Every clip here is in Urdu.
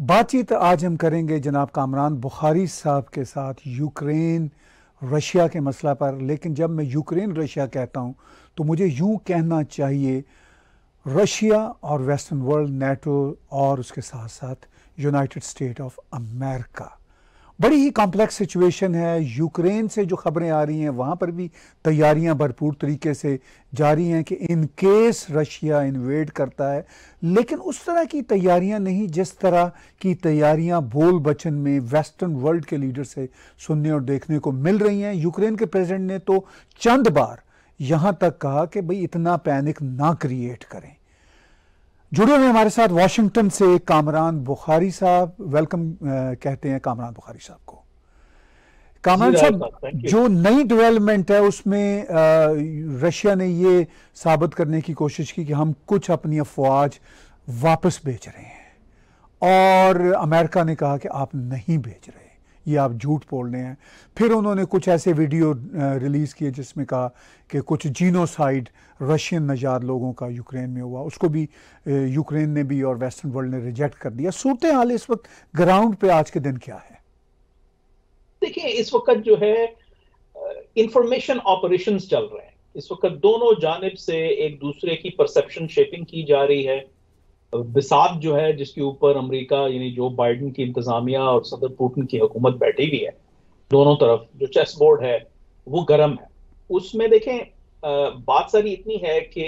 بات چیت آج ہم کریں گے جناب کامران بخاری صاحب کے ساتھ یوکرین رشیا کے مسئلہ پر. لیکن جب میں یوکرین رشیا کہتا ہوں تو مجھے یوں کہنا چاہیے رشیا اور ویسٹرن ورلڈ، نیٹو اور اس کے ساتھ ساتھ یونائٹڈ اسٹیٹ آف امریکہ. بڑی ہی کمپلیکس سچویشن ہے. یوکرین سے جو خبریں آ رہی ہیں وہاں پر بھی تیاریاں بھرپور طریقے سے جاری ہیں کہ ان کیس رشیا انویڈ کرتا ہے، لیکن اس طرح کی تیاریاں نہیں جس طرح کی تیاریاں بول بچن میں ویسٹرن ورلڈ کے لیڈر سے سننے اور دیکھنے کو مل رہی ہیں. یوکرین کے پریزیڈنٹ نے تو چند بار یہاں تک کہا کہ بھئی اتنا پینک نہ کریٹ کریں. جڑے ہوئے ہمارے ساتھ واشنگٹن سے کامران بخاری صاحب. ویلکم کہتے ہیں کامران بخاری صاحب کو. کامران صاحب، جو نئی ڈیولپمنٹ ہے اس میں رشیا نے یہ ثابت کرنے کی کوشش کی کہ ہم کچھ اپنی افواج واپس بھیج رہے ہیں، اور امریکہ نے کہا کہ آپ نہیں بھیج رہے، یہ آپ جھوٹ بول رہے ہیں. پھر انہوں نے کچھ ایسے ویڈیو ریلیز کیے جس میں کہا کہ کچھ جینوسائیڈ رشین نژاد لوگوں کا یوکرین میں ہوا. اس کو بھی یوکرین نے بھی اور ویسٹرن ورلڈ نے ریجیکٹ کر دیا. صورتحال اس وقت گراؤنڈ پہ آج کے دن کیا ہے؟ دیکھیں، اس وقت جو ہے انفارمیشن آپریشنز چل رہے ہیں. اس وقت دونوں جانب سے ایک دوسرے کی پرسپشن شیپنگ کی جا رہی ہے. بساط جو ہے جس کے اوپر امریکہ یعنی جو بائیڈن کی انتظامیہ اور صدر پوٹن کی حکومت بیٹھی ہوئی ہے، دونوں طرف جو چیس بورڈ ہے وہ گرم ہے. اس میں دیکھیں بات ساری اتنی ہے کہ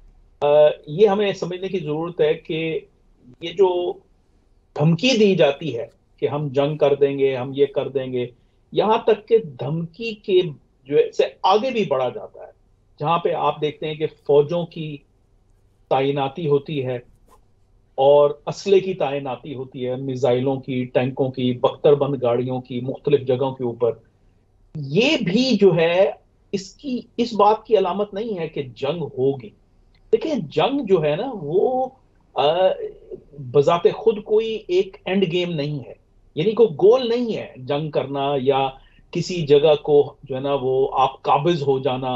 یہ ہمیں سمجھنے کی ضرورت ہے کہ یہ جو دھمکی دی جاتی ہے کہ ہم جنگ کر دیں گے، ہم یہ کر دیں گے، یہاں تک کہ دھمکی کے جو سے آگے بھی بڑھا جاتا ہے، جہاں پہ آپ دیکھتے ہیں کہ فوجوں کی تعیناتی ہوتی ہے اور اسلحے کی تعیناتی ہوتی ہے، میزائلوں کی، ٹینکوں کی، بختر بند گاڑیوں کی مختلف جگہوں کے اوپر. یہ بھی جو ہے اس بات کی علامت نہیں ہے کہ جنگ ہوگی. دیکھیں، جنگ جو ہے نا وہ بذات خود کوئی ایک اینڈ گیم نہیں ہے، یعنی کوئی گول نہیں ہے جنگ کرنا یا کسی جگہ کو جو ہے نا وہ آپ قابض ہو جانا.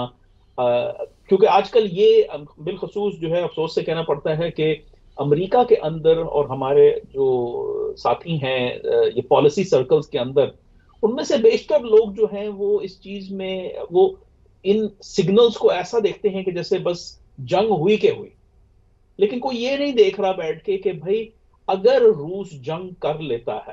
کیونکہ آج کل یہ بالخصوص جو ہے افسوس سے کہنا پڑتا ہے کہ امریکہ کے اندر اور ہمارے جو ساتھی ہیں یہ پالیسی سرکلز کے اندر، ان میں سے بیشتر لوگ جو ہیں وہ اس چیز میں وہ ان سگنلز کو ایسا دیکھتے ہیں کہ جیسے بس جنگ ہوئی کہ ہوئی. لیکن کوئی یہ نہیں دیکھ رہا بیٹھ کے کہ بھائی اگر روس جنگ کر لیتا ہے،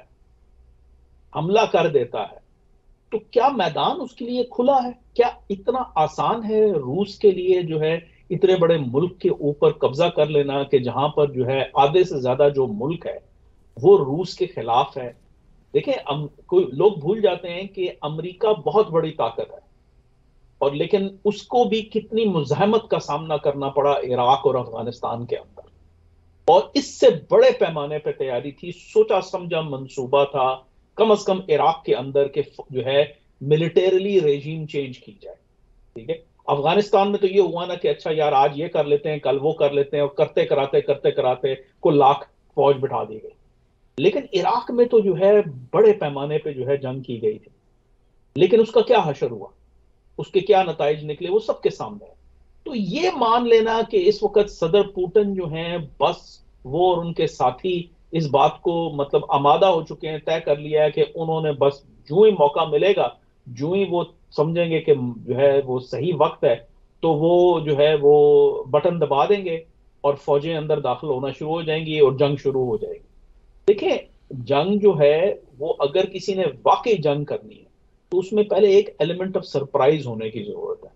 حملہ کر دیتا ہے، تو کیا میدان اس کے لیے کھلا ہے؟ کیا اتنا آسان ہے روس کے لیے جو ہے اتنے بڑے ملک کے اوپر قبضہ کر لینا کہ جہاں پر جو ہے آدھے سے زیادہ جو ملک ہے وہ روس کے خلاف ہے؟ دیکھیں، کوئی لوگ بھول جاتے ہیں کہ امریکہ بہت بڑی طاقت ہے، اور لیکن اس کو بھی کتنی مزاحمت کا سامنا کرنا پڑا عراق اور افغانستان کے اندر، اور اس سے بڑے پیمانے پہ تیاری تھی، سوچا سمجھا منصوبہ تھا کم از کم عراق کے اندر کہ جو ہے ملٹریلی ریجیم چینج کی جائے. ٹھیک ہے، افغانستان میں تو یہ ہوا نا کہ اچھا یار آج یہ کر لیتے ہیں، کل وہ کر لیتے ہیں، اور کرتے کراتے کو لاکھ فوج بٹھا دی گئی. لیکن عراق میں تو جو ہے بڑے پیمانے پہ جو ہے جنگ کی گئی تھی، لیکن اس کا کیا حشر ہوا، اس کے کیا نتائج نکلے، وہ سب کے سامنے ہے. تو یہ مان لینا کہ اس وقت صدر پوٹن جو ہیں بس وہ اور ان کے ساتھی اس بات کو مطلب آمادہ ہو چکے ہیں، طے کر لیا ہے کہ انہوں نے بس جو ہی موقع ملے گا، جو ہی وہ سمجھیں گے کہ جو ہے وہ صحیح وقت ہے، تو وہ جو ہے وہ بٹن دبا دیں گے اور فوجیں اندر داخل ہونا شروع ہو جائیں گی اور جنگ شروع ہو جائے گی. دیکھیں، جنگ جو ہے وہ اگر کسی نے واقعی جنگ کرنی ہے تو اس میں پہلے ایک ایلیمنٹ آف سرپرائز ہونے کی ضرورت ہے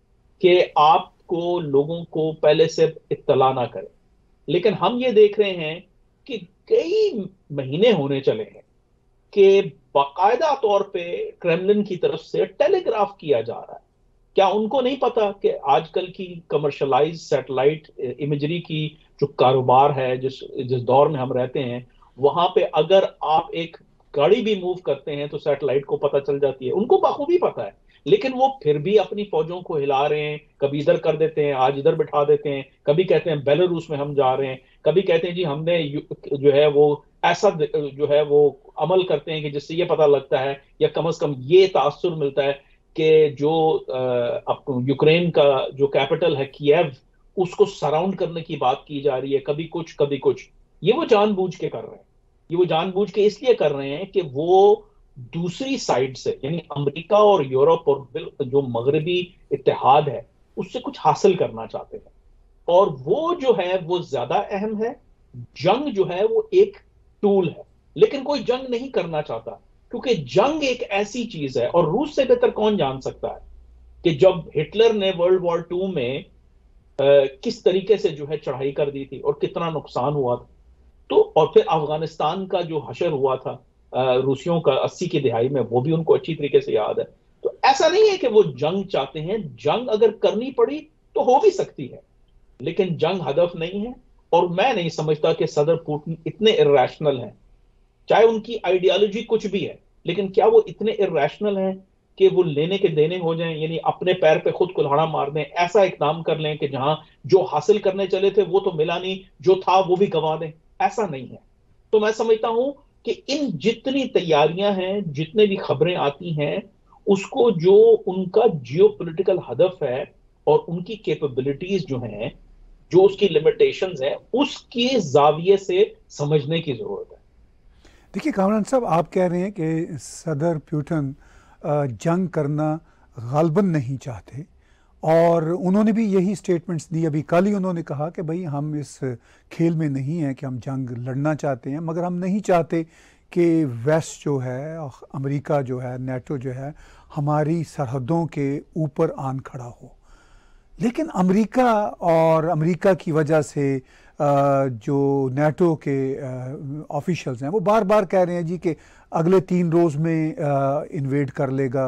کہ آپ کو لوگوں کو پہلے سے اطلاع نہ کرے. لیکن ہم یہ دیکھ رہے ہیں کہ کئی مہینے ہونے چلے ہیں کہ باقاعدہ طور پہ کرملن کی طرف سے ٹیلی گراف کیا جا رہا ہے. کیا ان کو نہیں پتا کہ آج کل کی کمرشلائز سیٹلائٹ امیجری کی جو کاروبار ہے، جس دور میں ہم رہتے ہیں، وہاں پہ اگر آپ ایک گاڑی بھی موو کرتے ہیں تو سیٹلائٹ کو پتہ چل جاتی ہے. ان کو بخوبی پتا ہے، لیکن وہ پھر بھی اپنی فوجوں کو ہلا رہے ہیں. کبھی ادھر کر دیتے ہیں، آج ادھر بٹھا دیتے ہیں، کبھی کہتے ہیں بیلاروس میں ہم جا رہے ہیں، کبھی کہتے ہیں جی ہم نے جو ہے وہ ایسا جو ہے وہ عمل کرتے ہیں کہ جس سے یہ پتہ لگتا ہے یا کم از کم یہ تاثر ملتا ہے کہ جو یوکرین کا جو کیپٹل ہے کییو، اس کو سراؤنڈ کرنے کی بات کی جا رہی ہے. کبھی کچھ کبھی کچھ، یہ وہ جان بوجھ کے کر رہے ہیں. یہ وہ جان بوجھ کے اس لیے کر رہے ہیں کہ وہ دوسری سائڈ سے یعنی امریکہ اور یورپ اور جو مغربی اتحاد ہے اس سے کچھ حاصل کرنا چاہتے ہیں، اور وہ جو ہے وہ زیادہ اہم ہے. جنگ جو ہے وہ ایک ٹول ہے، لیکن کوئی جنگ نہیں کرنا چاہتا، کیونکہ جنگ ایک ایسی چیز ہے، اور روس سے بہتر کون جان سکتا ہے کہ جب ہٹلر نے ورلڈ وار ٹو میں کس طریقے سے جو ہے چڑھائی کر دی تھی اور کتنا نقصان ہوا تھا. تو اور پھر افغانستان کا جو حشر ہوا تھا روسیوں کا 80 کی دہائی میں، وہ بھی ان کو اچھی طریقے سے یاد ہے. تو ایسا نہیں ہے کہ وہ جنگ چاہتے ہیں، جنگ اگر کرنی پڑی تو ہو بھی سکتی ہے، لیکن جنگ ہدف نہیں ہے. اور میں نہیں سمجھتا کہ صدر پوٹن اتنے ارریشنل ہیں، چاہے ان کی آئیڈیالوجی کچھ بھی ہے، لیکن کیا وہ اتنے ارریشنل ہیں کہ وہ لینے کے دینے ہو جائیں، یعنی اپنے پیر پہ خود کلہاڑا مار دیں، ایسا اقدام کر لیں کہ جہاں جو حاصل کرنے چلے تھے وہ تو ملا نہیں، جو تھا وہ بھی گوا دیں؟ ایسا نہیں ہے. تو میں سمجھتا ہوں کہ ان جتنی تیاریاں ہیں، جتنے بھی خبریں آتی ہیں، اس کو جو ان کا جیو پولیٹیکل ہدف ہے اور ان کی کیپبلٹیز جو ہیں، جو اس کی لمیٹیشنز ہیں، اس کے زاویے سے سمجھنے کی ضرورت ہے. دیکھیے کامران صاحب، آپ کہہ رہے ہیں کہ صدر پیوٹن جنگ کرنا غالباً نہیں چاہتے، اور انہوں نے بھی یہی سٹیٹمنٹس دی. ابھی کل ہی انہوں نے کہا کہ بھئی ہم اس کھیل میں نہیں ہیں کہ ہم جنگ لڑنا چاہتے ہیں، مگر ہم نہیں چاہتے کہ ویسٹ جو ہے، امریکہ جو ہے، نیٹو جو ہے، ہماری سرحدوں کے اوپر آن کھڑا ہو. لیکن امریکہ اور امریکہ کی وجہ سے جو نیٹو کے آفیشلز ہیں وہ بار بار کہہ رہے ہیں جی کہ اگلے 3 روز میں انویڈ کر لے گا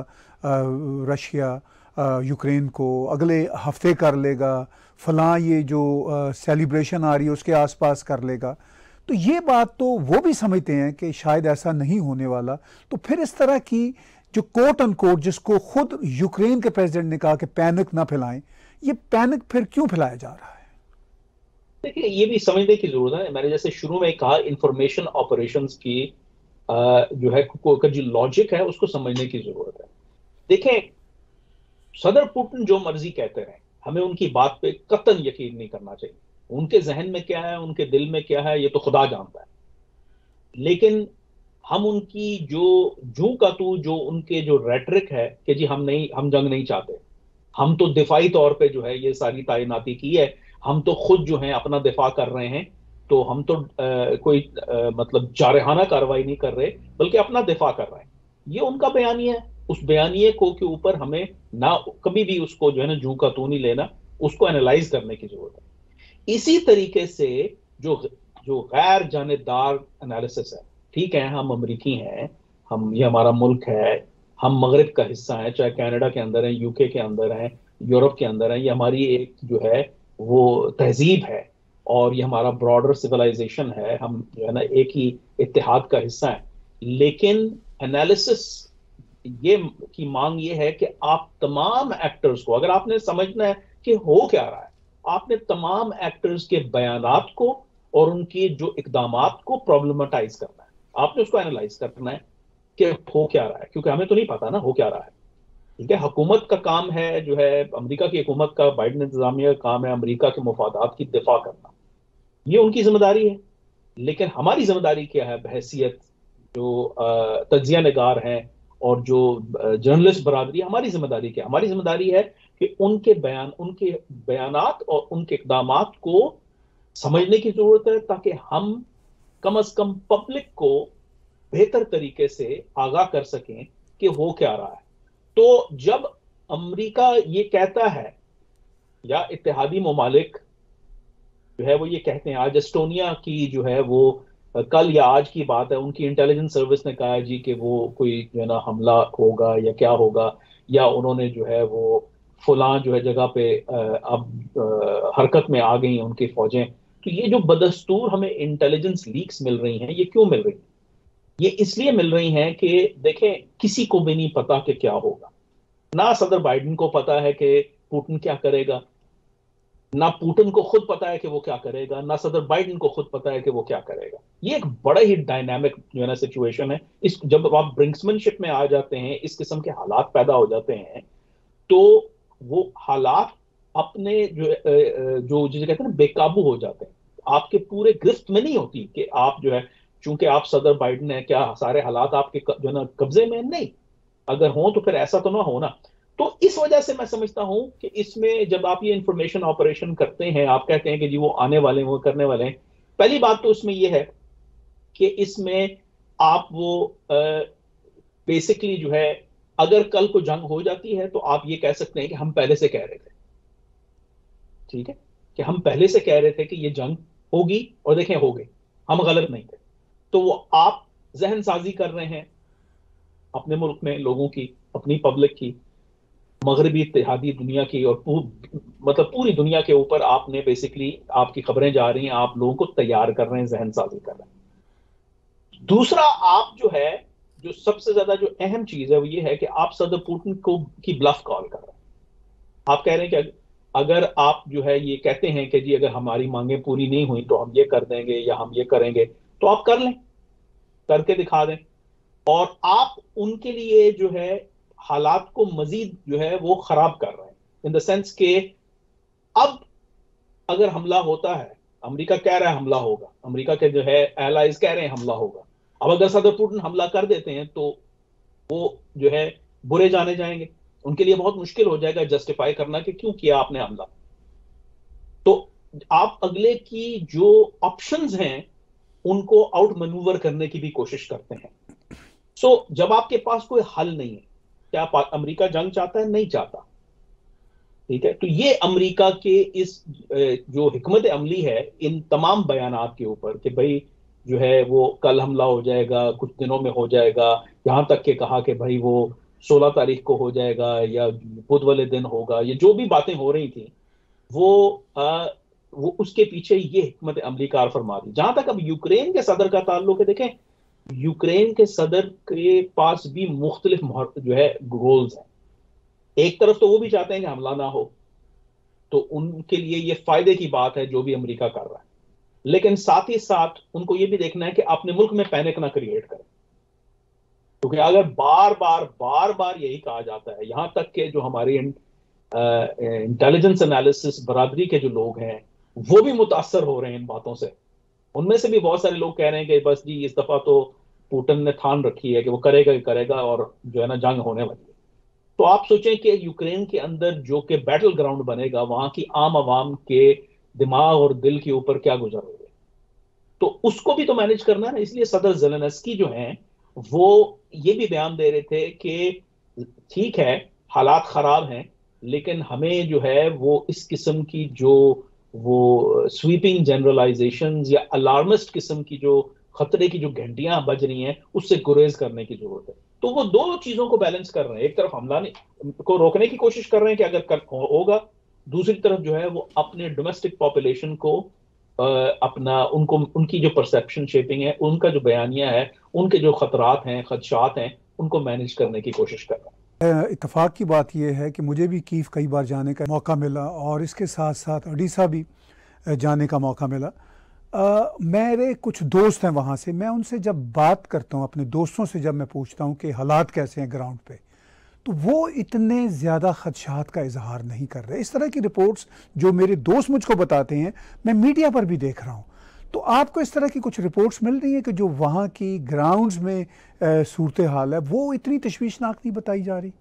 رشیا یوکرین کو، اگلے ہفتے کر لے گا، فلاں یہ جو سیلیبریشن آ رہی ہے اس کے آس پاس کر لے گا. تو یہ بات تو وہ بھی سمجھتے ہیں کہ شاید ایسا نہیں ہونے والا. تو پھر اس طرح کی جو کوٹ ان کوٹ، جس کو خود یوکرین کے پریزیڈنٹ نے کہا کہ پینک نہ پھیلائیں، یہ پینک پھر کیوں پھیلایا جا رہا ہے؟ دیکھیں یہ بھی سمجھنے کی ضرورت ہے. میں نے جیسے شروع میں کہا، انفارمیشن آپریشنز کی جو ہے جو لاجک ہے اس کو سمجھنے کی ضرورت ہے. دیکھیں صدر پوٹن جو مرضی کہتے رہیں، ہمیں ان کی بات پہ قطعاً یقین نہیں کرنا چاہیے. ان کے ذہن میں کیا ہے، ان کے دل میں کیا ہے، یہ تو خدا جانتا ہے. لیکن ہم ان کی جو کا تو جو ان کے جو ریٹرک ہے کہ جی ہم جنگ نہیں چاہتے، ہم تو دفاعی طور پہ جو ہے یہ ساری تعیناتی کی ہے، ہم تو خود جو ہیں اپنا دفاع کر رہے ہیں، تو ہم تو کوئی مطلب جارحانہ کارروائی نہیں کر رہے بلکہ اپنا دفاع کر رہے ہیں. یہ ان کا بیانیہ ہے. اس بیانیے کو کے اوپر ہمیں نہ کبھی بھی اس کو جو ہے نا جو کا تو نہیں لینا، اس کو انالائز کرنے کی ضرورت ہے. اسی طریقے سے جو غیر جانبدار انالیسس ہے، ٹھیک ہے ہم امریکی ہیں، یہ ہمارا ملک ہے، ہم مغرب کا حصہ ہیں، چاہے کینیڈا کے اندر ہیں، یو کے اندر ہیں، یورپ کے اندر ہیں، یہ ہماری ایک جو ہے وہ تہذیب ہے، اور یہ ہمارا براڈر سویلائزیشن ہے، ہم جو ہے نا ایک ہی اتحاد کا حصہ ہیں. لیکن انالیسس یہ کی مانگ یہ ہے کہ آپ تمام ایکٹرز کو، اگر آپ نے سمجھنا ہے کہ ہو کیا رہا ہے، آپ نے تمام ایکٹرز کے بیانات کو اور ان کے جو اقدامات کو پرابلمٹائز کرنا ہے. آپ نے اس کو انالائز کرنا ہے کہ ہو کیا رہا ہے، کیونکہ ہمیں تو نہیں پتا نا ہو کیا رہا ہے. ٹھیک ہے، حکومت کا کام ہے، جو ہے امریکہ کی حکومت کا، بائیڈن انتظامیہ کا کام ہے امریکہ کے مفادات کی دفاع کرنا، یہ ان کی ذمہ داری ہے. لیکن ہماری ذمہ داری کیا ہے بحیثیت جو تجزیہ نگار ہیں اور جو جرنلسٹ برادری، ہماری ذمہ داری کیا ہے؟ ہماری ذمہ داری ہے کہ ان کے بیانات اور ان کے اقدامات کو سمجھنے کی ضرورت ہے، تاکہ ہم کم از کم پبلک کو بہتر طریقے سے آگاہ کر سکیں کہ ہو کیا رہا ہے. تو جب امریکہ یہ کہتا ہے یا اتحادی ممالک جو ہے وہ یہ کہتے ہیں، آج اسٹونیا کی جو ہے وہ کل یا آج کی بات ہے، ان کی انٹیلیجنس سروس نے کہا ہے جی کہ وہ کوئی جو ہے نا حملہ ہوگا یا کیا ہوگا، یا انہوں نے جو ہے وہ فلاں جو ہے جگہ پہ اب حرکت میں آ گئی ان کی فوجیں. تو یہ جو بدستور ہمیں انٹیلیجنس لیکس مل رہی ہیں، یہ کیوں مل رہی ہیں؟ یہ اس لیے مل رہی ہیں کہ دیکھیں کسی کو بھی نہیں پتا کہ کیا ہوگا. نہ صدر بائیڈن کو پتا ہے کہ پوٹن کیا کرے گا، نہ پوٹن کو خود پتا ہے کہ وہ کیا کرے گا، نہ صدر بائیڈن کو خود پتا ہے کہ وہ کیا کرے گا. یہ ایک بڑا ہی ڈائنامک جو ہے نا سچویشن ہے. جب آپ برنکسمن شپ میں آ جاتے ہیں، اس قسم کے حالات پیدا ہو جاتے ہیں، تو وہ حالات اپنے جو جسے کہتے ہیں نا بے قابو ہو جاتے ہیں. آپ کے پورے گرفت میں نہیں ہوتی کہ آپ جو ہے چونکہ آپ صدر بائیڈن ہیں، کیا سارے حالات آپ کے جو ہے نا قبضے میں نہیں؟ اگر ہوں تو پھر ایسا تو نہ ہونا. تو اس وجہ سے میں سمجھتا ہوں کہ اس میں جب آپ یہ انفارمیشن آپریشن کرتے ہیں، آپ کہتے ہیں کہ جی وہ آنے والے ہیں، وہ کرنے والے ہیں، پہلی بات تو اس میں یہ ہے کہ اس میں آپ وہ بیسکلی جو ہے اگر کل کو جنگ ہو جاتی ہے تو آپ یہ کہہ سکتے ہیں کہ ہم پہلے سے کہہ رہے تھے. ٹھیک ہے، کہ ہم پہلے سے کہہ رہے تھے کہ یہ جنگ ہوگی، اور دیکھیں ہو گئی، ہم غلط نہیں تھے. تو وہ آپ ذہن سازی کر رہے ہیں اپنے ملک میں لوگوں کی، اپنی پبلک کی، مغربی اتحادی دنیا کی، اور مطلب پوری دنیا کے اوپر آپ نے بیسکلی آپ کی خبریں جا رہی ہیں، آپ لوگوں کو تیار کر رہے ہیں، ذہن سازی کر رہے ہیں. دوسرا آپ جو ہے، جو سب سے زیادہ جو اہم چیز ہے وہ یہ ہے کہ آپ صدر پوٹن کو کی بلف کال کر رہے ہیں. آپ کہہ رہے ہیں کہ اگر آپ جو ہے یہ کہتے ہیں کہ جی اگر ہماری مانگیں پوری نہیں ہوئی تو ہم یہ کر دیں گے یا ہم یہ کریں گے، تو آپ کر لیں، کر کے دکھا دیں. اور آپ ان کے لیے جو ہے حالات کو مزید جو ہے وہ خراب کر رہے ہیں، ان دا سینس کہ اب اگر حملہ ہوتا ہے، امریکہ کہہ رہا ہے حملہ ہوگا، امریکہ کے جو ہے ایلائز کہہ رہے ہیں حملہ ہوگا، اب اگر صدر پوٹن حملہ کر دیتے ہیں تو وہ جو ہے برے جانے جائیں گے، ان کے لیے بہت مشکل ہو جائے گا جسٹیفائی کرنا کہ کیوں کیا آپ نے حملہ. تو آپ اگلے کی جو آپشنز ہیں ان کو آؤٹ مینوور کرنے کی بھی کوشش کرتے ہیں. سو جب آپ کے پاس کوئی حل نہیں ہے، کیا امریکہ جنگ چاہتا ہے؟ نہیں چاہتا. ٹھیک ہے، تو یہ امریکہ کے اس جو حکمت عملی ہے ان تمام بیانات کے اوپر کہ بھائی جو ہے وہ کل حملہ ہو جائے گا، کچھ دنوں میں ہو جائے گا، یہاں تک کہ کہا کہ بھائی وہ 16 تاریخ کو ہو جائے گا یا بدھ والے دن ہوگا، یہ جو بھی باتیں ہو رہی تھیں وہ اس کے پیچھے یہ حکمت عملی کار فرما دی. جہاں تک اب یوکرین کے صدر کا تعلق ہے، دیکھیں یوکرین کے صدر کے پاس بھی مختلف جو ہے گولز ہیں. ایک طرف تو وہ بھی چاہتے ہیں کہ حملہ نہ ہو، تو ان کے لیے یہ فائدے کی بات ہے جو بھی امریکہ کر رہا ہے، لیکن ساتھ ہی ساتھ ان کو یہ بھی دیکھنا ہے کہ اپنے ملک میں پینک نہ کریٹ کریں. کیونکہ اگر بار بار یہی کہا جاتا ہے، یہاں تک کہ جو ہماری انٹیلیجنس انالیسس برادری کے جو لوگ ہیں وہ بھی متاثر ہو رہے ہیں ان باتوں سے. ان میں سے بھی بہت سارے لوگ کہہ رہے ہیں کہ بس جی اس دفعہ تو پوٹن نے ٹھان رکھی ہے کہ وہ کرے گا ہی کرے گا، اور جو ہے نا جنگ ہونے والی ہے. تو آپ سوچیں کہ یوکرین کے اندر جو کہ بیٹل گراؤنڈ بنے گا، وہاں کی عام عوام کے دماغ اور دل کے اوپر کیا گزر رہے گا، تو اس کو بھی تو مینج کرنا ہے نا. اس لیے صدر زیلنسکی جو ہیں وہ یہ بھی بیان دے رہے تھے کہ ٹھیک ہے حالات خراب ہیں، لیکن ہمیں جو ہے وہ اس قسم کی جو وہ سویپنگ جنرلائزیشنز یا الارمسٹ قسم کی جو خطرے کی جو گھنٹیاں بج رہی ہیں اس سے گریز کرنے کی ضرورت ہے. تو وہ دو چیزوں کو بیلنس کر رہے ہیں، ایک طرف حملہ کو روکنے کی کوشش کر رہے ہیں کہ اگر ہوگا، دوسری طرف جو ہے وہ اپنے ڈومیسٹک پاپولیشن کو اپنا ان کی جو پرسیپشن شیپنگ ہے، ان کا جو بیانیہ ہے، ان کے جو خطرات ہیں، خدشات ہیں، ان کو مینج کرنے کی کوشش کر رہا ہے. اتفاق کی بات یہ ہے کہ مجھے بھی کیف کئی بار جانے کا موقع ملا، اور اس کے ساتھ ساتھ اڈیسا بھی جانے کا موقع ملا. میرے کچھ دوست ہیں وہاں سے، میں ان سے جب بات کرتا ہوں، اپنے دوستوں سے جب میں پوچھتا ہوں کہ حالات کیسے ہیں گراؤنڈ پہ، تو وہ اتنے زیادہ خدشات کا اظہار نہیں کر رہے. اس طرح کی رپورٹس جو میرے دوست مجھ کو بتاتے ہیں میں میڈیا پر بھی دیکھ رہا ہوں. تو آپ کو اس طرح کی کچھ رپورٹس مل رہی ہیں کہ جو وہاں کی گراؤنڈز میں صورتحال ہے وہ اتنی تشویشناک نہیں بتائی جا رہی؟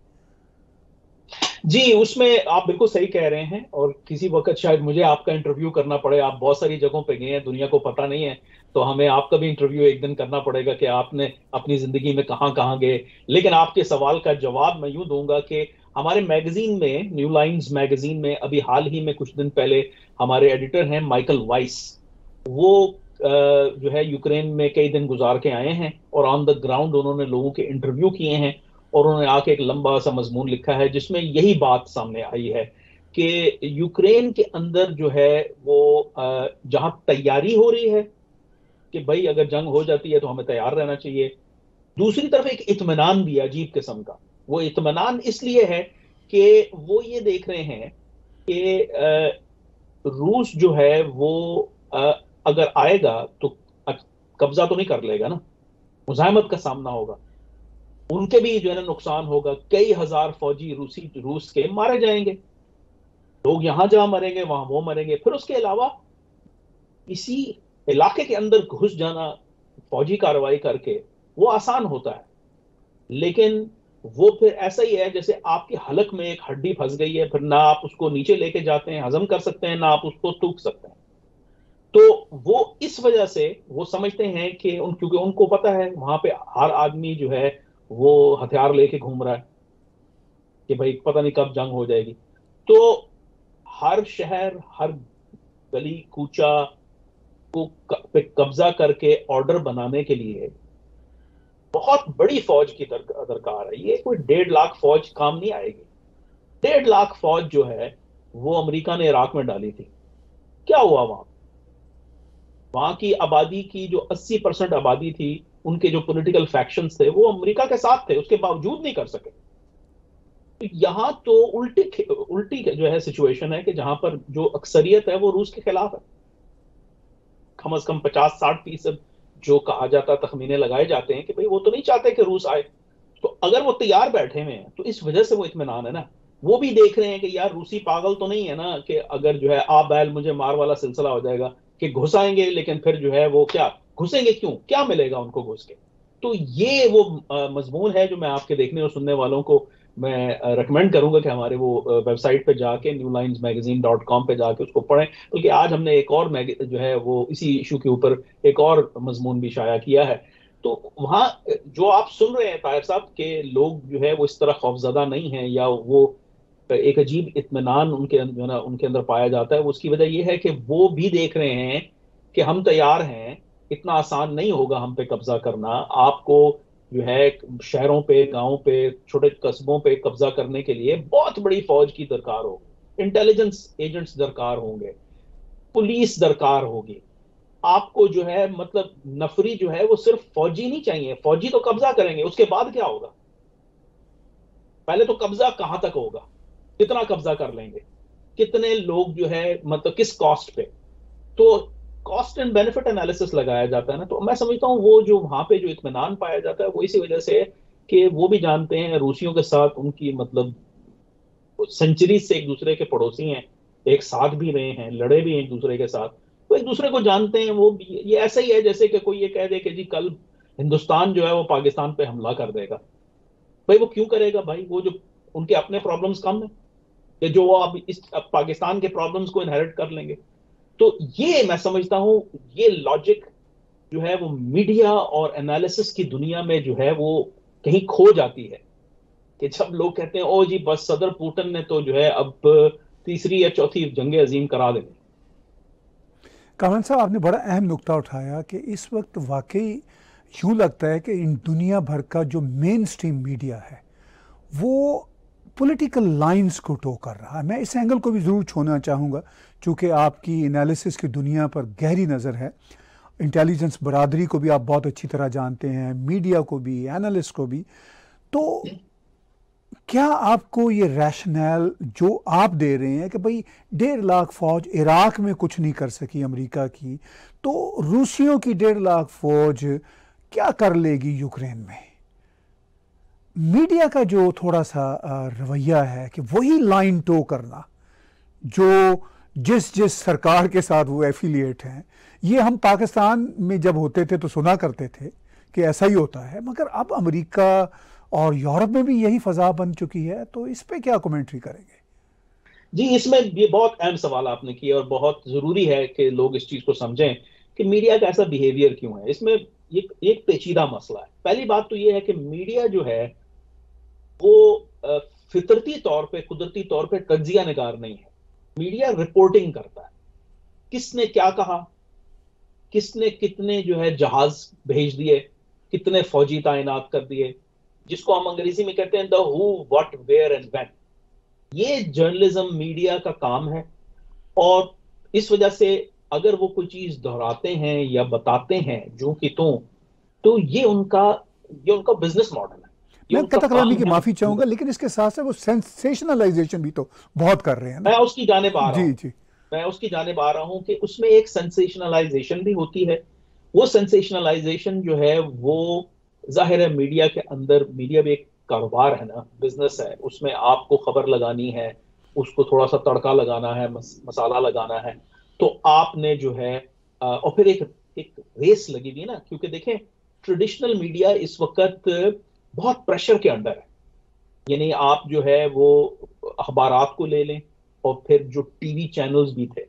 جی اس میں آپ بالکل صحیح کہہ رہے ہیں، اور کسی وقت شاید مجھے آپ کا انٹرویو کرنا پڑے. آپ بہت ساری جگہوں پہ گئے ہیں، دنیا کو پتہ نہیں ہے، تو ہمیں آپ کا بھی انٹرویو ایک دن کرنا پڑے گا کہ آپ نے اپنی زندگی میں کہاں کہاں گئے. لیکن آپ کے سوال کا جواب میں یوں دوں گا کہ ہمارے میگزین میں، نیو لائنز میگزین میں، ابھی حال ہی میں کچھ دن پہلے ہمارے ایڈیٹر ہیں مائیکل وائس، وہ جو ہے یوکرین میں کئی دن گزار کے آئے ہیں، اور آن دا گراؤنڈ انہوں نے لوگوں کے انٹرویو کیے ہیں، اور انہوں نے آ کے ایک لمبا سا مضمون لکھا ہے جس میں یہی بات سامنے آئی ہے کہ یوکرین کے اندر جو ہے وہ جہاں تیاری ہو رہی ہے کہ بھائی اگر جنگ ہو جاتی ہے تو ہمیں تیار رہنا چاہیے، دوسری طرف ایک اطمینان بھی عجیب قسم کا. وہ اطمینان اس لیے ہے کہ وہ یہ دیکھ رہے ہیں کہ روس جو ہے وہ اگر آئے گا تو قبضہ تو نہیں کر لے گا نا، مزاحمت کا سامنا ہوگا، ان کے بھی جو ہے نا نقصان ہوگا. کئی ہزار فوجی روس کے مارے جائیں گے، لوگ یہاں جہاں مریں گے وہاں وہ مریں گے. پھر اس کے علاوہ اسی علاقے کے اندر گھس جانا فوجی کارروائی کر کے وہ آسان ہوتا ہے، لیکن وہ پھر ایسا ہی ہے جیسے آپ کے حلق میں ایک ہڈی پھنس گئی ہے، پھر نہ آپ اس کو نیچے لے کے جاتے ہیں ہضم کر سکتے ہیں، نہ آپ اس کو ٹوک سکتے ہیں. تو وہ اس وجہ سے وہ سمجھتے ہیں کہ کیونکہ ان کو پتا ہے وہاں پہ ہر آدمی جو ہے وہ ہتھیار لے کے گھوم رہا ہے کہ بھائی پتہ نہیں کب جنگ ہو جائے گی. تو ہر شہر، ہر گلی کوچہ کو پہ قبضہ کر کے آرڈر بنانے کے لیے بہت بڑی فوج کی درکار ہے. یہ کوئی 1.5 لاکھ فوج کام نہیں آئے گی. 1.5 لاکھ فوج جو ہے وہ امریکہ نے عراق میں ڈالی تھی. کیا ہوا وہاں کی آبادی کی جو 80% آبادی تھی، ان کے جو پولیٹیکل فیکشنز تھے وہ امریکہ کے ساتھ تھے، اس کے باوجود نہیں کر سکے. یہاں تو الٹی جو ہے سچویشن ہے کہ جہاں پر جو اکثریت ہے وہ روس کے خلاف ہے. کم از کم 50-60% جو کہا جاتا، تخمینے لگائے جاتے ہیں کہ بھئی وہ تو نہیں چاہتے کہ روس آئے. تو اگر وہ تیار بیٹھے ہوئے ہیں تو اس وجہ سے وہ اطمینان ہے نا. وہ بھی دیکھ رہے ہیں کہ یار روسی پاگل تو نہیں ہے نا کہ اگر جو ہے آپ بیل مجھے مار والا سلسلہ ہو جائے گا کہ گھسائیں گے، لیکن پھر جو ہے وہ کیا گھسیں گے، کیوں، کیا ملے گا ان کو گھس کے. تو یہ وہ مضمون ہے جو میں آپ کے دیکھنے اور سننے والوں کو میں ریکمینڈ کروں گا کہ ہمارے وہ ویب سائٹ پہ جا کے newlinesmagazine.com پہ جا کے اس کو پڑھیں. بلکہ آج ہم نے ایک اور جو ہے وہ اسی ایشو کے اوپر ایک اور مضمون بھی شائع کیا ہے. تو وہاں جو آپ سن رہے ہیں طاہر صاحب کہ لوگ جو ہے وہ اس طرح خوفزدہ نہیں ہیں یا وہ ایک عجیب اطمینان ان کے جو ہے نا ان کے اندر پایا جاتا ہے، اس کی وجہ یہ ہے کہ وہ بھی دیکھ رہے ہیں کہ ہم تیار ہیں، اتنا آسان نہیں ہوگا ہم پہ قبضہ کرنا. آپ کو جو ہے شہروں پہ، گاؤں پہ، چھوٹے قصبوں پہ قبضہ کرنے کے لیے بہت بڑی فوج کی درکار ہوگی، انٹیلیجنس ایجنٹس درکار ہوں گے، پولیس درکار ہوگی. آپ کو جو ہے مطلب نفری جو ہے وہ صرف فوجی نہیں چاہیے. فوجی تو قبضہ کریں گے، اس کے بعد کیا ہوگا؟ پہلے تو قبضہ کہاں تک ہوگا، کتنا قبضہ کر لیں گے، کتنے لوگ جو ہے مطلب کس کاسٹ پہ. تو کاسٹ اینڈ بینیفٹ انالیسس لگایا جاتا ہے نا. تو میں سمجھتا ہوں وہ جو وہاں پہ جو اطمینان پایا جاتا ہے وہ اسی وجہ سے کہ وہ بھی جانتے ہیں روسیوں کے ساتھ ان کی مطلب سینچری سے ایک دوسرے کے پڑوسی ہیں، ایک ساتھ بھی رہے ہیں، لڑے بھی ہیں ایک دوسرے کے ساتھ، تو ایک دوسرے کو جانتے ہیں. وہ یہ ایسا ہی ہے جیسے کہ کوئی یہ کہہ دے کہ جی کل ہندوستان جو ہے وہ پاکستان پہ حملہ کر دے گا. بھائی وہ کیوں کرے گا بھائی؟ وہ جو ان کے اپنے پرابلمز کم ہیں کہ جو وہ اب پاکستان کے پرابلمز کو انہیرٹ کر لیں گے. تو یہ میں سمجھتا ہوں یہ لاجک جو ہے وہ میڈیا اور انالیسس کی دنیا میں جو ہے وہ کہیں کھو جاتی ہے کہ جب لوگ کہتے ہیں او جی بس صدر پوٹن نے تو جو ہے اب تیسری یا چوتھی جنگ عظیم کرا دیں. کامران صاحب آپ نے بڑا اہم نقطہ اٹھایا کہ اس وقت واقعی یوں لگتا ہے کہ ان دنیا بھر کا جو مین سٹریم میڈیا ہے وہ پولیٹیکل لائنز کو ٹو کر رہا ہے. میں اس اینگل کو بھی ضرور چھونا چاہوں گا چونکہ آپ کی انالیسس کی دنیا پر گہری نظر ہے، انٹیلیجنس برادری کو بھی آپ بہت اچھی طرح جانتے ہیں، میڈیا کو بھی، اینالسٹ کو بھی. تو کیا آپ کو یہ ریشنل جو آپ دے رہے ہیں کہ بھئی 1.5 لاکھ فوج عراق میں کچھ نہیں کر سکی امریکہ کی، تو روسیوں کی 1.5 لاکھ فوج کیا کر لے گی یوکرین میں؟ میڈیا کا جو تھوڑا سا رویہ ہے کہ وہی لائن ٹو کرنا جو جس سرکار کے ساتھ وہ ایفیلیٹ ہیں، یہ ہم پاکستان میں جب ہوتے تھے تو سنا کرتے تھے کہ ایسا ہی ہوتا ہے، مگر اب امریکہ اور یورپ میں بھی یہی فضا بن چکی ہے. تو اس پہ کیا کومنٹری کریں گے؟ جی اس میں یہ بہت اہم سوال آپ نے کیا اور بہت ضروری ہے کہ لوگ اس چیز کو سمجھیں کہ میڈیا کا ایسا بیہیویئر کیوں ہے. اس میں ایک پیچیدہ مسئلہ ہے. پہلی بات تو یہ ہے کہ میڈیا جو ہے وہ فطرتی طور پہ، قدرتی طور پہ تجزیہ نگار نہیں ہے. میڈیا رپورٹنگ کرتا ہے، کس نے کیا کہا، کس نے کتنے جو ہے جہاز بھیج دیے، کتنے فوجی تعینات کر دیے، جس کو ہم انگریزی میں کہتے ہیں the who, what, where and when. یہ جرنلزم میڈیا کا کام ہے. اور اس وجہ سے اگر وہ کوئی چیز دہراتے ہیں یا بتاتے ہیں جو کہ تو یہ ان کا بزنس ماڈل ہے. میں قطع کلامی کی معافی چاہوں گا، لیکن اس کے ساتھ ساتھ وہ سینسیشنلائزیشن بھی تو بہت کر رہے ہیں نا. میں اس کی جانب آ رہا ہوں. جی میں اس کی جانب آ رہا ہوں کہ اس میں ایک سینسیشنلائزیشن بھی ہوتی ہے. وہ سینسیشنلائزیشن جو ہے وہ ظاہر ہے میڈیا کے اندر، میڈیا بھی ایک کاروبار ہے نا، بزنس ہے. اس میں آپ کو خبر لگانی ہے، اس کو تھوڑا سا تڑکا لگانا ہے، مسالہ لگانا ہے. تو آپ نے جو ہے اور پھر ایک ایک ریس لگی ہوئی ہے نا, کیونکہ دیکھیں ٹریڈیشنل میڈیا اس وقت بہت پریشر کے انڈر ہے. یعنی آپ جو ہے وہ اخبارات کو لے لیں اور پھر جو ٹی وی چینلز بھی تھے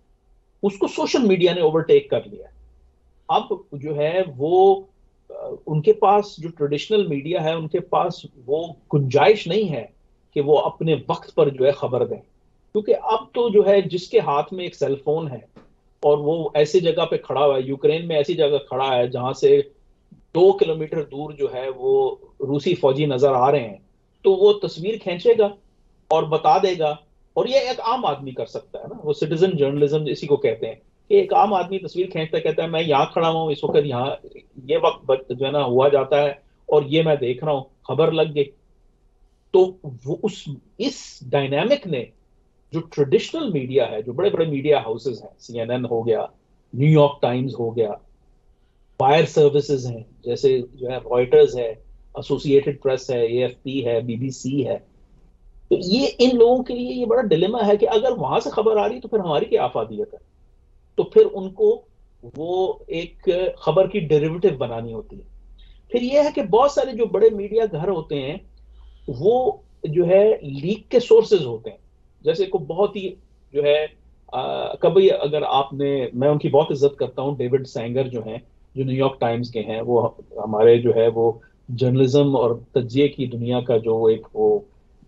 اس کو سوشل میڈیا نے اوورٹیک کر لیا. اب جو ہے وہ ان کے پاس جو ٹریڈیشنل میڈیا ہے ان کے پاس وہ گنجائش نہیں ہے کہ وہ اپنے وقت پر جو ہے خبر دیں, کیونکہ اب تو جو ہے جس کے ہاتھ میں ایک سیل فون ہے اور وہ ایسی جگہ پہ کھڑا ہوا ہے, یوکرین میں ایسی جگہ کھڑا ہے جہاں سے 2 کلومیٹر دور جو ہے وہ روسی فوجی نظر آ رہے ہیں, تو وہ تصویر کھینچے گا اور بتا دے گا. اور یہ ایک عام آدمی کر سکتا ہے نا, وہ سٹیزن جرنلزم اسی کو کہتے ہیں کہ ایک عام آدمی تصویر کھینچتا کہتا ہے میں یہاں کھڑا ہوں اس وقت, یہاں یہ وقت جو ہے نا ہوا جاتا ہے اور یہ میں دیکھ رہا ہوں, خبر لگ گئی. تو وہ اس ڈائنامک نے جو ٹریڈیشنل میڈیا ہے, جو بڑے بڑے میڈیا ہاؤسز ہیں, CNN ہو گیا, نیو یارک ٹائمز ہو گیا, فائر سروسز ہیں جیسے جو ہے رائٹرز ہے, ایسوسیٹڈ پریس ہے, AFP ہے, BBC ہے, تو یہ ان لوگوں کے لیے یہ بڑا ڈیلیما ہے کہ اگر وہاں سے خبر آ رہی تو پھر ہماری کیا افادیت ہے. تو پھر ان کو وہ ایک خبر کی ڈیریویٹو بنانی ہوتی ہے. پھر یہ ہے کہ بہت سارے جو بڑے میڈیا گھر ہوتے ہیں وہ جو ہے لیک کے سورسز ہوتے ہیں, جیسے کو بہت ہی جو ہے کبھی اگر آپ نے, میں ان کی بہت عزت کرتا ہوں, ڈیوڈ سینگر جو ہیں جو نیو یارک ٹائمز کے ہیں, وہ ہمارے جو ہے وہ جرنلزم اور تجزیے کی دنیا کا جو ایک وہ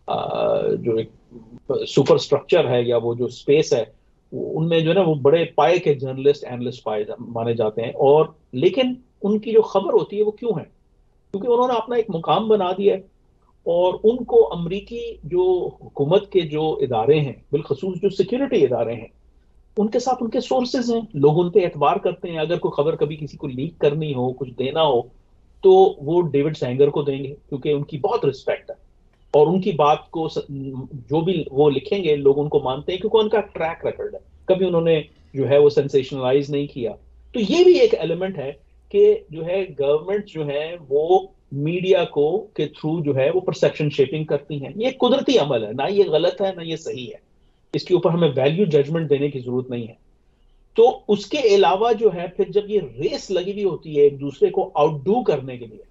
جو ایک سپر اسٹرکچر ہے یا وہ جو اسپیس ہے ان میں جو ہے نا وہ بڑے پائے کے جرنلسٹ اینالسٹ مانے جاتے ہیں. اور لیکن ان کی جو خبر ہوتی ہے وہ کیوں ہے, کیونکہ انہوں نے اپنا ایک مقام بنا دیا ہے اور ان کو امریکی جو حکومت کے جو ادارے ہیں, بالخصوص جو سیکیورٹی ادارے ہیں, ان کے ساتھ ان کے سورسز ہیں, لوگ ان پہ اعتبار کرتے ہیں. اگر کوئی خبر کبھی کسی کو لیک کرنی ہو, کچھ دینا ہو, تو وہ ڈیوڈ سینگر کو دیں گے کیونکہ ان کی بہت رسپیکٹ ہے اور ان کی بات کو جو بھی وہ لکھیں گے لوگ ان کو مانتے ہیں کیونکہ ان کا ٹریک ریکارڈ ہے, کبھی انہوں نے جو ہے وہ سینسیشنلائز نہیں کیا. تو یہ بھی ایک ایلیمنٹ ہے کہ جو ہے گورنمنٹ جو ہے وہ میڈیا کو کے تھرو جو ہے وہ پرسیپشن شیپنگ کرتی ہیں. یہ ایک قدرتی عمل ہے, نہ یہ غلط ہے نہ یہ صحیح ہے, اس کے اوپر ہمیں ویلیو ججمنٹ دینے کی ضرورت نہیں ہے. تو اس کے علاوہ جو ہے پھر جب یہ ریس لگی ہوئی ہوتی ہے ایک دوسرے کو آؤٹ ڈو کرنے کے لیے,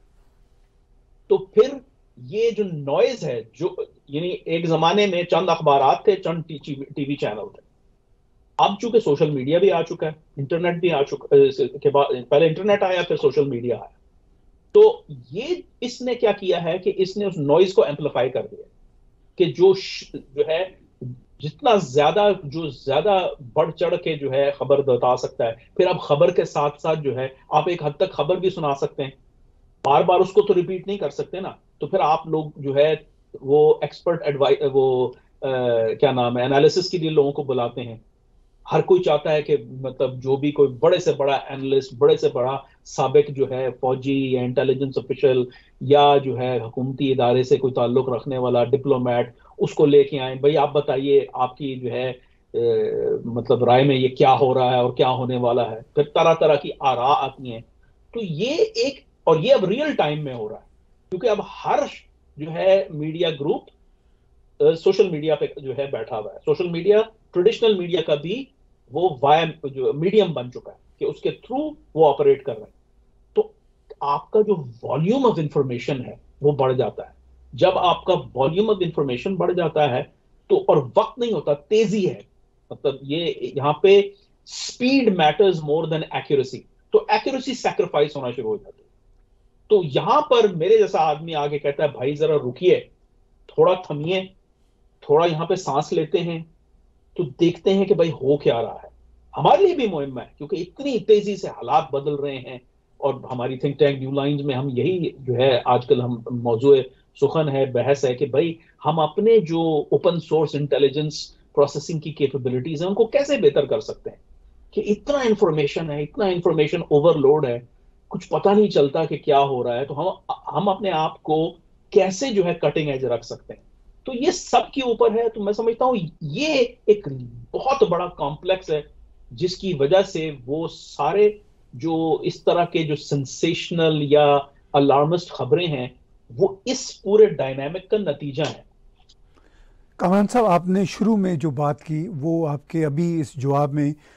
تو پھر یہ جو نوائز ہے, جو یعنی ایک زمانے میں چند اخبارات تھے, چند ٹی وی چینل تھے, اب چونکہ سوشل میڈیا بھی آ چکا ہے, انٹرنیٹ بھی آ چکا کے بعد, پہلے انٹرنیٹ آیا پھر سوشل میڈیا آیا, تو یہ اس نے کیا کیا ہے کہ اس نے اس نوائز کو ایمپلیفائی کر دیا کہ جو ہے جتنا زیادہ بڑھ چڑھ کے جو ہے خبر بتا سکتا ہے. پھر اب خبر کے ساتھ ساتھ جو ہے آپ ایک حد تک خبر بھی سنا سکتے ہیں, بار بار اس کو تو ریپیٹ نہیں کر سکتے نا, تو پھر آپ لوگ جو ہے وہ ایکسپرٹ وہ کیا نام ہے انالیسس کے لیے لوگوں کو بلاتے ہیں. ہر کوئی چاہتا ہے کہ مطلب جو بھی کوئی بڑے سے بڑا اینالسٹ, بڑے سے بڑا سابق جو ہے فوجی یا انٹیلیجنس آفیشل یا جو ہے حکومتی ادارے سے کوئی تعلق رکھنے والا ڈپلومیٹ, اس کو لے کے آئیں, بھائی آپ بتائیے آپ کی جو ہے مطلب رائے میں یہ کیا ہو رہا ہے اور کیا ہونے والا ہے. پھر طرح طرح کی آراء آتی ہیں. تو یہ ایک, اور یہ اب ریئل ٹائم میں ہو رہا ہے کیونکہ اب ہر جو ہے میڈیا گروپ سوشل میڈیا پہ جو ہے بیٹھا ہوا ہے. سوشل میڈیا ٹریڈیشنل میڈیا کا بھی وہ جو میڈیم بن چکا ہے کہ اس کے تھرو وہ آپریٹ کر رہے ہیں. تو آپ کا جو والیوم آف انفارمیشن ہے وہ بڑھ جاتا ہے. جب آپ کا والیوم آف انفارمیشن بڑھ جاتا ہے تو, اور وقت نہیں ہوتا, تیزی ہے, مطلب یہ یہاں پہ speed matters more than accuracy, تو ایکوریسی سیکریفائس ہونا شروع ہو جاتی ہے. تو یہاں پر میرے جیسا آدمی آگے کہتا ہے بھائی ذرا رکیے, تھوڑا تھمیے, تھوڑا یہاں پہ سانس لیتے ہیں, تو دیکھتے ہیں کہ بھائی ہو کیا رہا ہے. ہمارے لیے بھی مہم ہے کیونکہ اتنی تیزی سے حالات بدل رہے ہیں, اور ہماری تھنک ٹینک نیو لائنز میں ہم یہی جو ہے آج کل ہم موضوع سخن ہے, بحث ہے کہ بھائی ہم اپنے جو اوپن سورس انٹیلیجنس پروسیسنگ کی کیپیبلٹیز ہیں ان کو کیسے بہتر کر سکتے ہیں. کہ اتنا انفارمیشن ہے, اتنا انفارمیشن اوور لوڈ ہے, کچھ پتہ نہیں چلتا کہ کیا ہو رہا ہے. تو ہم اپنے آپ کو کیسے جو ہے کٹنگ ایج رکھ سکتے ہیں. تو یہ سب کے اوپر ہے. تو میں سمجھتا ہوں یہ ایک بہت بڑا کمپلیکس ہے جس کی وجہ سے وہ سارے جو اس طرح کے جو سنسیشنل یا الارمسٹ خبریں ہیں وہ اس پورے ڈائنامک کا نتیجہ ہے. کامران صاحب, آپ نے شروع میں جو بات کی وہ آپ کے ابھی اس جواب میں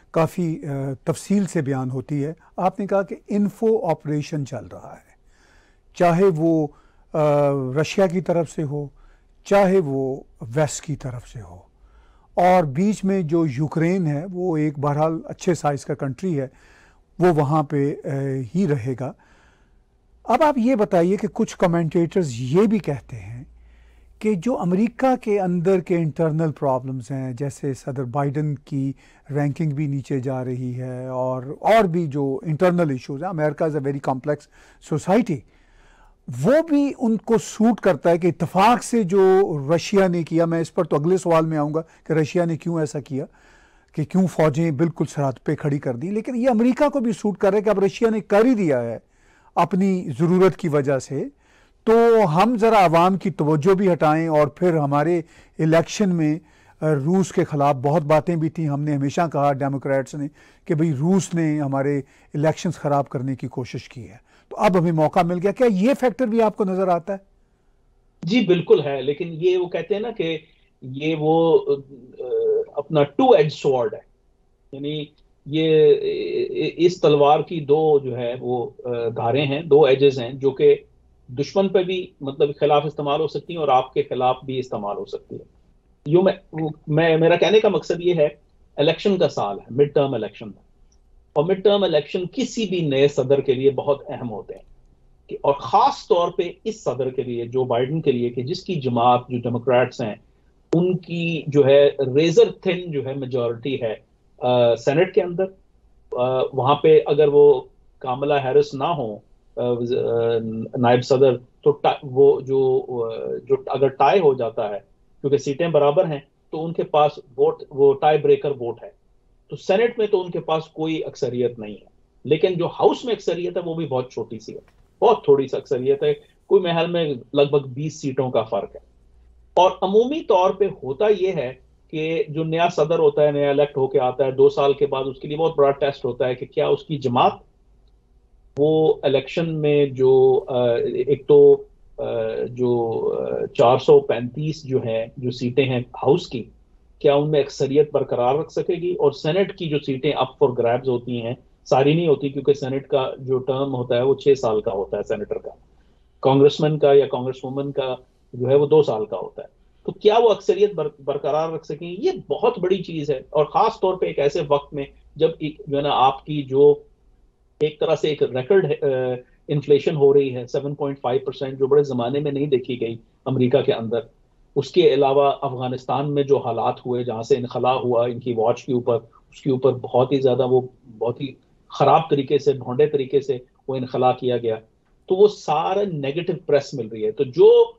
کافی تفصیل سے بیان ہوتی ہے. آپ نے کہا کہ انفو آپریشن چل رہا ہے، چاہے وہ رشیا کی طرف سے ہو، چاہے وہ ویسٹ کی طرف سے ہو، اور بیچ میں جو یوکرین ہے وہ ایک بہرحال اچھے سائز کا کنٹری ہے، وہ وہاں پہ ہی رہے گا. اب آپ یہ بتائیے کہ کچھ کمنٹیٹرز یہ بھی کہتے ہیں کہ جو امریکہ کے اندر کے انٹرنل پرابلمز ہیں، جیسے صدر بائیڈن کی رینکنگ بھی نیچے جا رہی ہے، اور بھی جو انٹرنل ایشوز ہیں، America is a very complex society, وہ بھی ان کو سوٹ کرتا ہے کہ اتفاق سے جو رشیا نے کیا، میں اس پر تو اگلے سوال میں آؤں گا کہ رشیا نے کیوں ایسا کیا، کہ کیوں فوجیں بالکل سرحد پہ کھڑی کر دی، لیکن یہ امریکہ کو بھی سوٹ کر رہا ہے کہ اب رشیا نے کر ہی دیا ہے اپنی ضرورت کی وجہ سے، تو ہم ذرا عوام کی توجہ بھی ہٹائیں. اور پھر ہمارے الیکشن میں روس کے خلاف بہت باتیں بھی تھیں، ہم نے ہمیشہ کہا ڈیموکریٹس نے کہ بھئی روس نے ہمارے الیکشنز خراب کرنے کی کوشش کی ہے، تو اب ہمیں موقع مل گیا. کیا یہ فیکٹر بھی آپ کو نظر آتا ہے؟ جی بالکل ہے، لیکن یہ وہ کہتے ہیں نا کہ یہ وہ اپنا ٹو ایج سورڈ ہے، یعنی یہ اس تلوار کی دو جو ہے وہ دھاریں ہیں، دو ایجز ہیں، جو کہ دشمن پہ بھی مطلب خلاف استعمال ہو سکتی ہیں اور آپ کے خلاف بھی استعمال ہو سکتی ہے. یوں میرا کہنے کا مقصد یہ ہے، الیکشن کا سال ہے، مڈ ٹرم الیکشن، اور مڈ ٹرم الیکشن کسی بھی نئے صدر کے لیے بہت اہم ہوتے ہیں، اور خاص طور پہ اس صدر کے لیے، جو بائیڈن کے لیے، کہ جس کی جماعت جو ڈیموکریٹس ہیں ان کی جو ہے ریزر تھن جو ہے میجورٹی ہے سینٹ کے اندر. وہاں پہ اگر وہ کاملا ہیرس نہ ہوں نائب صدر، تو وہ جو اگر ٹائی ہو جاتا ہے، کیونکہ سیٹیں برابر ہیں، تو ان کے پاس ووٹ، وہ ٹائی بریکر ووٹ ہے. تو سینٹ میں تو ان کے پاس کوئی اکثریت نہیں ہے، لیکن جو ہاؤس میں اکثریت ہے وہ بھی بہت چھوٹی سی ہے، بہت تھوڑی سی اکثریت ہے، کوئی محل میں لگ بھگ 20 سیٹوں کا فرق ہے. اور عمومی طور پہ ہوتا یہ ہے کہ جو نیا صدر ہوتا ہے، نیا الیکٹ ہو کے آتا ہے 2 سال کے بعد، اس کے لیے بہت بڑا ٹیسٹ ہوتا ہے کہ کیا اس کی جماعت وہ الیکشن میں جو ایک تو جو 435 جو ہیں، جو سیٹیں ہیں ہاؤس کی، کیا ان میں اکثریت برقرار رکھ سکے گی. اور سینٹ کی جو سیٹیں اپ فار گریبز ہوتی ہیں، ساری نہیں ہوتی، کیونکہ سینٹ کا جو ٹرم ہوتا ہے وہ 6 سال کا ہوتا ہے سینیٹر کا، کانگریس مین کا یا کانگریس وومن کا جو ہے وہ 2 سال کا ہوتا ہے. تو کیا وہ اکثریت برقرار رکھ سکیں، یہ بہت بڑی چیز ہے. اور خاص طور پہ ایک ایسے وقت میں جب جو ہے نا آپ کی جو ایک طرح سے ایک ریکارڈ انفلیشن ہو رہی ہے 7.5%، جو بڑے زمانے میں نہیں دیکھی گئی امریکہ کے اندر. اس کے علاوہ افغانستان میں جو حالات ہوئے، جہاں سے انخلا ہوا ان کی واچ کے اوپر، اس کے اوپر بہت ہی زیادہ، وہ بہت ہی خراب طریقے سے، بھونڈے طریقے سے وہ انخلا کیا گیا. تو وہ سارا نیگیٹو پریس مل رہی ہے. تو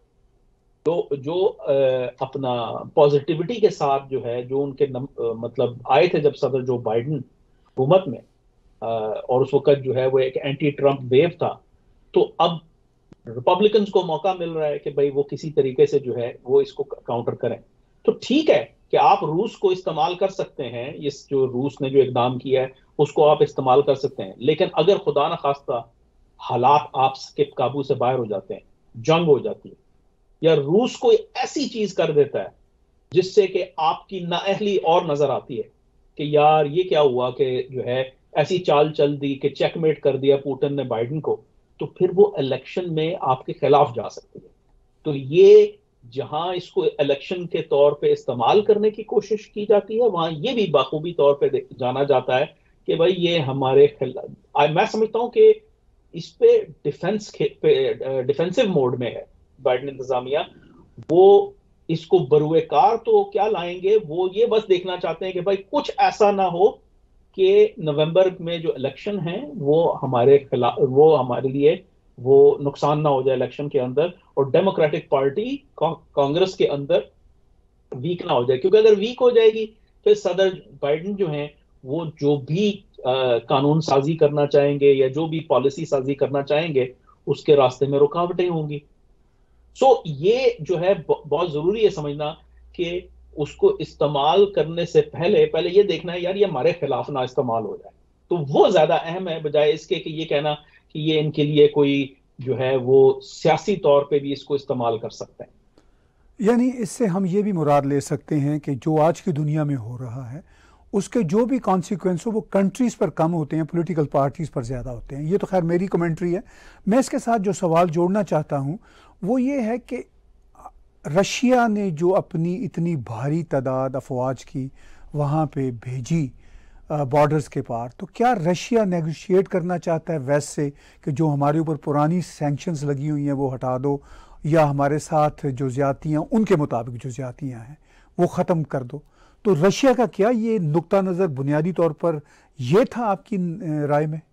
جو اپنا پازیٹیوٹی کے ساتھ جو ہے، جو ان کے مطلب آئے تھے جب صدر جو بائیڈن حکومت میں، اور اس وقت جو ہے وہ ایک اینٹی ٹرمپ ویو تھا، تو اب ریپبلکنز کو موقع مل رہا ہے کہ بھئی وہ کسی طریقے سے جو ہے وہ اس کو کاؤنٹر کریں. تو ٹھیک ہے کہ آپ روس کو استعمال کر سکتے ہیں، اس جو روس نے جو اقدام کیا ہے اس کو آپ استعمال کر سکتے ہیں، لیکن اگر خدا نخواستہ حالات آپ کے قابو سے باہر ہو جاتے ہیں، جنگ ہو جاتی ہے، یا روس کوئی ایسی چیز کر دیتا ہے جس سے کہ آپ کی نااہلی اور نظر آتی ہے کہ یار یہ کیا ہوا، کہ جو ہے ایسی چال چل دی کہ چیک میٹ کر دیا پوٹن نے بائیڈن کو، تو پھر وہ الیکشن میں آپ کے خلاف جا سکتی ہے. تو یہ جہاں اس کو الیکشن کے طور پہ استعمال کرنے کی کوشش کی جاتی ہے، وہاں یہ بھی بخوبی طور پہ جانا جاتا ہے کہ بھائی یہ ہمارے خلاف. میں سمجھتا ہوں کہ اس پہ ڈیفینسو موڈ میں ہے بائیڈن انتظامیہ. وہ اس کو بروئے کار تو کیا لائیں گے، وہ یہ بس دیکھنا چاہتے ہیں کہ بھائی کچھ ایسا نہ ہو کہ نومبر میں جو الیکشن ہیں وہ ہمارے خلاف، وہ ہمارے لیے وہ نقصان نہ ہو جائے الیکشن کے اندر، اور ڈیموکریٹک پارٹی کانگریس کے اندر ویک نہ ہو جائے. کیونکہ اگر ویک ہو جائے گی پھر صدر بائیڈن جو ہیں وہ جو بھی قانون سازی کرنا چاہیں گے یا جو بھی پالیسی سازی کرنا چاہیں گے، اس کے راستے میں رکاوٹیں ہوں گی. یہ جو ہے بہت ضروری ہے سمجھنا کہ اس کو استعمال کرنے سے پہلے یہ دیکھنا ہے یار یہ ہمارے خلاف نہ استعمال ہو جائے. تو وہ زیادہ اہم ہے بجائے اس کے کہ یہ کہنا کہ یہ ان کے لیے کوئی جو ہے وہ سیاسی طور پہ بھی اس کو استعمال کر سکتے ہیں. یعنی اس سے ہم یہ بھی مراد لے سکتے ہیں کہ جو آج کی دنیا میں ہو رہا ہے اس کے جو بھی کانسیکوینس ہو وہ کنٹریز پر کم ہوتے ہیں، پولیٹیکل پارٹیز پر زیادہ ہوتے ہیں. یہ تو خیر میری کمنٹری ہے. میں اس کے ساتھ جو سوال جوڑنا چاہتا ہوں وہ یہ ہے کہ رشیا نے جو اپنی اتنی بھاری تعداد افواج کی وہاں پہ بھیجی بارڈرز کے پار، تو کیا رشیا نیگوشیٹ کرنا چاہتا ہے ویسٹ سے کہ جو ہمارے اوپر پرانی سینکشنز لگی ہوئی ہیں وہ ہٹا دو، یا ہمارے ساتھ جو زیادتیاں ان کے مطابق جو زیادتیاں ہیں وہ ختم کر دو؟ تو رشیا کا کیا یہ نقطہ نظر بنیادی طور پر یہ تھا آپ کی رائے میں؟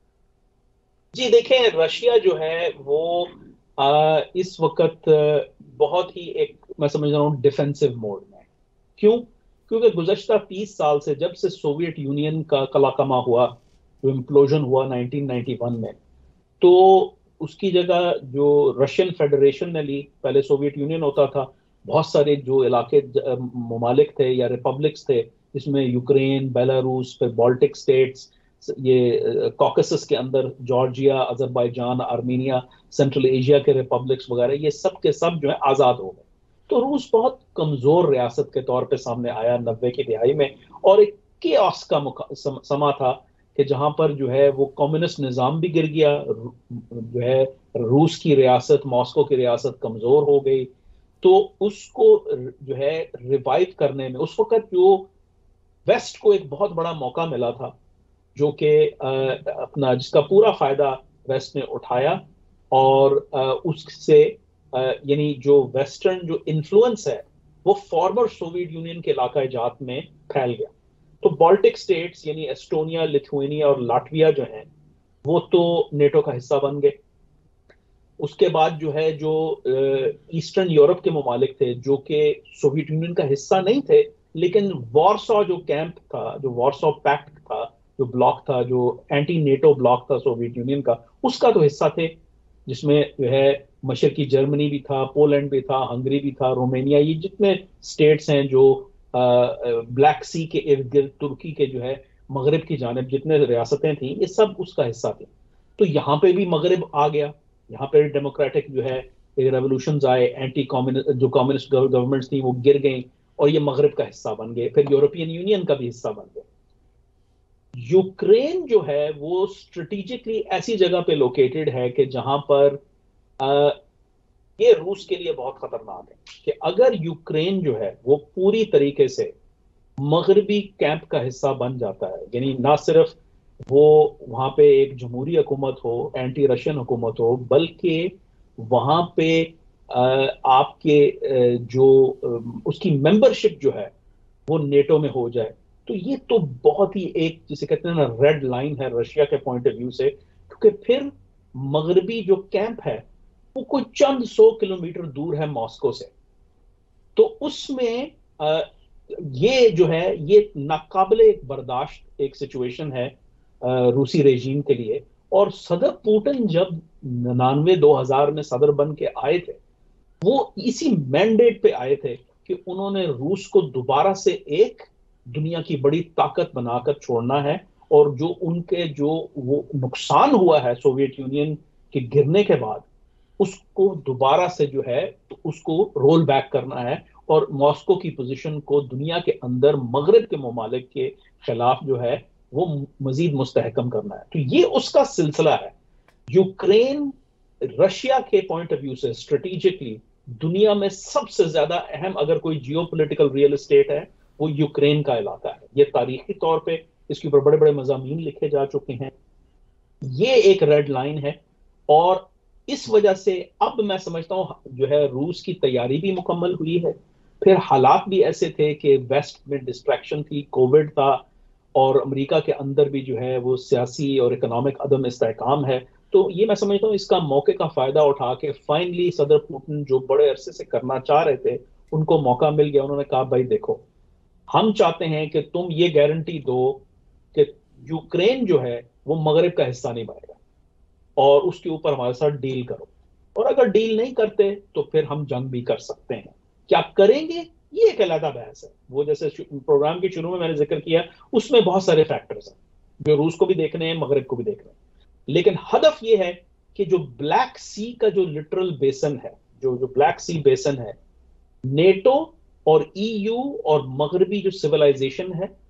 جی دیکھیں، رشیا جو ہے وہ اس وقت بہت ہی ایک میں سمجھ رہا ہوں ڈیفینسو موڈ میں. کیوں؟ کیونکہ گزشتہ 30 سال سے جب سے سوویت یونین کا کلا کما ہوا، جو امپلوژن ہوا 1991 میں، تو اس کی جگہ جو رشین فیڈریشن نے لی. پہلے سوویت یونین ہوتا تھا، بہت سارے جو علاقے ممالک تھے یا ریپبلکس تھے، جس میں یوکرین، بیلاروس، پھر بالٹک سٹیٹس، یہ کوکسس کے اندر Georgia, Azerbaijan, Armenia, Central Asia کے ریپبلکس وغیرہ، یہ سب کے سب جو ہے آزاد ہو گئے. تو روس بہت کمزور ریاست کے طور پہ سامنے آیا 90 کی دہائی میں، اور ایک کیوس کا سما تھا کہ جہاں پر جو ہے وہ کمیونسٹ نظام بھی گر گیا، جو ہے روس کی ریاست، ماسکو کی ریاست کمزور ہو گئی. تو اس کو جو ہے ریوائو کرنے میں اس وقت جو ویسٹ کو ایک بہت بڑا موقع ملا تھا، جو کہ اپنا جس کا پورا فائدہ ویسٹ نے اٹھایا، اور اس سے یعنی جو ویسٹرن جو انفلوئنس ہے وہ فارمر سوویت یونین کے علاقہ جات میں پھیل گیا. تو بالٹک سٹیٹس یعنی ایسٹونیا، لتھوینیا اور لاٹویا جو ہیں وہ تو نیٹو کا حصہ بن گئے. اس کے بعد جو ہے جو ایسٹرن یورپ کے ممالک تھے جو کہ سوویت یونین کا حصہ نہیں تھے، لیکن وارسا جو کیمپ تھا، جو وارسا پیکٹ تھا، جو بلاک تھا، جو اینٹی نیٹو بلاک تھا سوویت یونین کا، اس کا تو حصہ تھے، جس میں جو ہے مشرقی جرمنی بھی تھا، پولینڈ بھی تھا، ہنگری بھی تھا، رومینیا، یہ جتنے سٹیٹس ہیں جو بلیک سی کے ارد گرد ترکی کے جو ہے مغرب کی جانب جتنے ریاستیں تھیں، یہ سب اس کا حصہ تھے. تو یہاں پہ بھی مغرب آ گیا، یہاں پہ ڈیموکریٹک جو ہے ریولوشنز آئے، اینٹی جو کمیونسٹ گورنمنٹس تھیں وہ گر گئیں اور یہ مغرب کا حصہ بن گئے، پھر یورپین یونین کا بھی حصہ بن گئے. یوکرین جو ہے وہ اسٹریٹجکلی ایسی جگہ پہ لوکیٹڈ ہے کہ جہاں پر یہ روس کے لیے بہت خطرناک ہے کہ اگر یوکرین جو ہے وہ پوری طریقے سے مغربی کیمپ کا حصہ بن جاتا ہے، یعنی نہ صرف وہ وہاں پہ ایک جمہوری حکومت ہو، اینٹی رشین حکومت ہو، بلکہ وہاں پہ آپ کے جو اس کی ممبرشپ جو ہے وہ نیٹو میں ہو جائے، تو یہ تو بہت ہی ایک جسے کہتے ہیں نا ریڈ لائن ہے رشیا کے پوائنٹ آف ویو سے. کیونکہ پھر مغربی جو کیمپ ہے وہ کوئی چند 100 کلومیٹر دور ہے ماسکو سے، تو اس میں یہ جو ہے یہ ناقابل برداشت ایک سچویشن ہے روسی ریجیم کے لیے. اور صدر پوٹن جب 99-2000 میں صدر بن کے آئے تھے، وہ اسی مینڈیٹ پہ آئے تھے کہ انہوں نے روس کو دوبارہ سے ایک دنیا کی بڑی طاقت بنا کر چھوڑنا ہے، اور جو ان کے جو وہ نقصان ہوا ہے سوویت یونین کے گرنے کے بعد، اس کو دوبارہ سے جو ہے اس کو رول بیک کرنا ہے، اور ماسکو کی پوزیشن کو دنیا کے اندر مغرب کے ممالک کے خلاف جو ہے وہ مزید مستحکم کرنا ہے. تو یہ اس کا سلسلہ ہے. یوکرین رشیا کے پوائنٹ آف ویو سے اسٹریٹجکلی دنیا میں سب سے زیادہ اہم اگر کوئی جیو پولیٹیکل ریئل اسٹیٹ ہے وہ یوکرین کا علاقہ ہے. یہ تاریخی طور پہ اس کے اوپر بڑے بڑے مضامین لکھے جا چکے ہیں. یہ ایک ریڈ لائن ہے، اور اس وجہ سے اب میں سمجھتا ہوں جو ہے روس کی تیاری بھی مکمل ہوئی ہے. پھر حالات بھی ایسے تھے کہ ویسٹ میں ڈسٹریکشن تھی، کووڈ تھا، اور امریکہ کے اندر بھی جو ہے وہ سیاسی اور اکنامک عدم استحکام ہے. تو یہ میں سمجھتا ہوں اس کا موقع کا فائدہ اٹھا کے فائنلی صدر پوٹن جو بڑے عرصے سے کرنا چاہ رہے تھے ان کو موقع مل گیا. انہوں نے کہا بھائی دیکھو، ہم چاہتے ہیں کہ تم یہ گارنٹی دو کہ یوکرین جو ہے وہ مغرب کا حصہ نہیں بنے گا، اور اس کے اوپر ہمارے ساتھ ڈیل کرو. اور اگر ڈیل نہیں کرتے تو پھر ہم جنگ بھی کر سکتے ہیں. کیا کریں گے یہ ایک علیحدہ بحث ہے. وہ جیسے پروگرام کے شروع میں نے ذکر کیا، اس میں بہت سارے فیکٹرز ہیں جو روس کو بھی دیکھنے ہیں، مغرب کو بھی دیکھنے ہیں. لیکن ہدف یہ ہے کہ جو بلیک سی کا جو لٹرل بیسن ہے، جو بلیک سی بیسن ہے، نیٹو اور ای یو اور مغربی جو سویلائزیشن ہے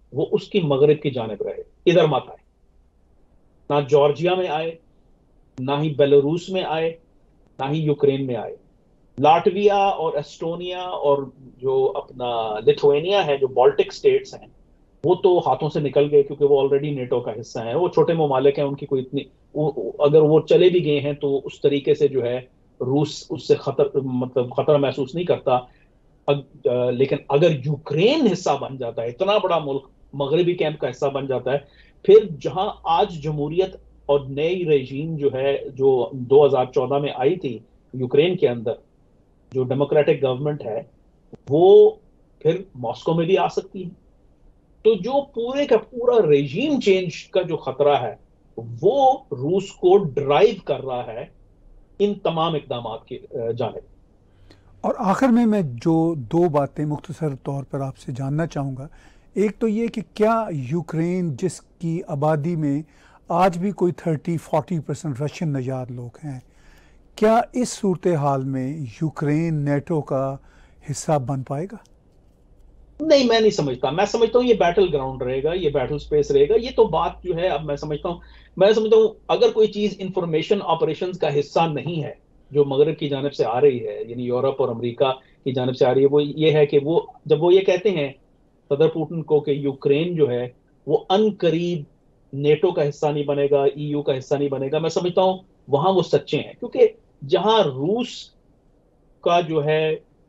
وہ اس کی مغرب کی جانب رہے، ادھر مت آئے، نہ جارجیا میں آئے، نہ ہی بیلاروس میں آئے، نہ ہی یوکرین میں آئے۔ لاٹویا اور ایسٹونیا اور جو اپنا لتھوینیا ہے، جو بالٹک سٹیٹس ہیں، وہ تو ہاتھوں سے نکل گئے کیونکہ وہ آلریڈی نیٹو کا حصہ ہیں، وہ چھوٹے ممالک ہیں، ان کی کوئی اتنی اگر وہ چلے بھی گئے ہیں تو اس طریقے سے جو ہے روس اس سے خطرہ محسوس نہیں کرتا۔ لیکن اگر یوکرین حصہ بن جاتا ہے، اتنا بڑا ملک مغربی کیمپ کا حصہ بن جاتا ہے، پھر جہاں آج جمہوریت اور نئی رجیم جو ہے، جو 2014 میں آئی تھی یوکرین کے اندر، جو ڈیموکریٹک گورنمنٹ ہے، وہ پھر ماسکو میں بھی آ سکتی ہے۔ تو جو پورے کا پورا ریجیم چینج کا جو خطرہ ہے، وہ روس کو ڈرائیو کر رہا ہے ان تمام اقدامات کی جانب۔ اور آخر میں جو دو باتیں مختصر طور پر آپ سے جاننا چاہوں گا، ایک تو یہ کہ کیا یوکرین، جس کی آبادی میں آج بھی کوئی 30-40% رشین نژاد لوگ ہیں، کیا اس صورتحال میں یوکرین نیٹو کا حصہ بن پائے گا؟ نہیں، میں نہیں سمجھتا۔ میں سمجھتا ہوں یہ بیٹل گراؤنڈ رہے گا، یہ بیٹل سپیس رہے گا۔ یہ تو بات جو ہے، اب میں سمجھتا ہوں اگر کوئی چیز انفارمیشن آپریشنز کا حصہ نہیں ہے جو مغرب کی جانب سے آ رہی ہے، یعنی یورپ اور امریکہ کی جانب سے آ رہی ہے، وہ یہ ہے کہ وہ جب وہ یہ کہتے ہیں صدر پوٹن کو کہ یوکرین جو ہے وہ ان قریب نیٹو کا حصہ نہیں بنے گا، ای یو کا حصہ نہیں بنے گا، میں سمجھتا ہوں وہاں وہ سچے ہیں، کیونکہ جہاں روس کا جو ہے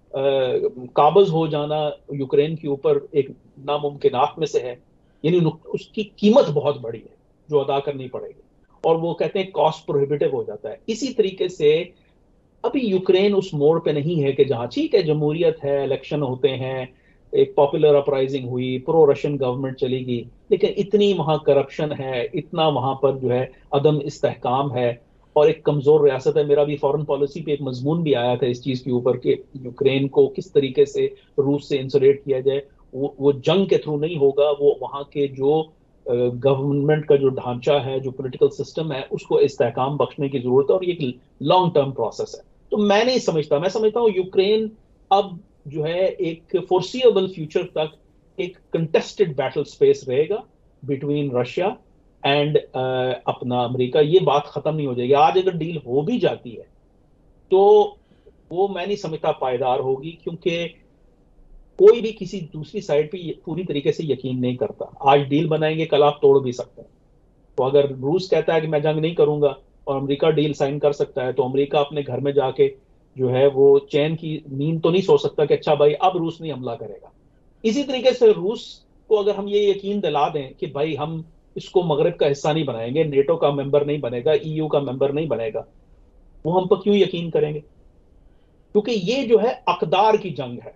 قابض ہو جانا یوکرین کے اوپر ایک ناممکنات میں سے ہے، یعنی اس کی قیمت بہت بڑی ہے جو ادا کرنی پڑے گی، اور وہ کہتے ہیں کاسٹ پروہیبٹیو ہو جاتا ہے۔ اسی طریقے سے ابھی یوکرین اس موڑ پہ نہیں ہے کہ جہاں ٹھیک ہے جمہوریت ہے، الیکشن ہوتے ہیں، ایک پاپولر اپرائزنگ ہوئی، پرو رشین گورنمنٹ چلی گئی، لیکن اتنی وہاں کرپشن ہے، اتنا وہاں پر جو ہے عدم استحکام ہے، اور ایک کمزور ریاست ہے۔ میرا بھی فورن پالیسی پہ ایک مضمون بھی آیا تھا اس چیز کے اوپر کہ یوکرین کو کس طریقے سے روس سے انسولیٹ کیا جائے۔ وہ جنگ کے تھرو نہیں ہوگا، وہ وہاں کے جو گورنمنٹ کا جو ڈھانچہ ہے، جو پولیٹیکل سسٹم ہے، اس کو استحکام بخشنے کی ضرورت ہے، اور یہ ایک لانگ ٹرم پروسیس ہے۔ تو میں نہیں سمجھتا، میں سمجھتا ہوں یوکرین اب جو ہے ایک فورسیبل فیوچر تک ایک کنٹیسٹڈ بیٹل سپیس رہے گا بٹوین رشیا اینڈ اپنا امریکہ۔ یہ بات ختم نہیں ہو جائے گی۔ آج اگر ڈیل ہو بھی جاتی ہے تو وہ میں نہیں سمجھتا پائیدار ہوگی، کیونکہ کوئی بھی کسی دوسری سائڈ پہ پوری طریقے سے یقین نہیں کرتا۔ آج ڈیل بنائیں گے، کل آپ توڑ بھی سکتے ہیں۔ تو اگر روس کہتا ہے کہ میں جنگ نہیں کروں گا اور امریکہ ڈیل سائن کر سکتا ہے، تو امریکہ اپنے گھر میں جا کے جو ہے وہ چین کی نیند تو نہیں سو سکتا کہ اچھا بھائی اب روس نہیں حملہ کرے گا۔ اسی طریقے سے روس کو اگر ہم یہ یقین دلا دیں کہ بھائی ہم اس کو مغرب کا حصہ نہیں بنائیں گے، نیٹو کا ممبر نہیں بنے گا، ای یو کا ممبر نہیں بنے گا، وہ ہم پر کیوں یقین کریں گے؟ کیونکہ یہ جو ہے اقدار کی جنگ ہے۔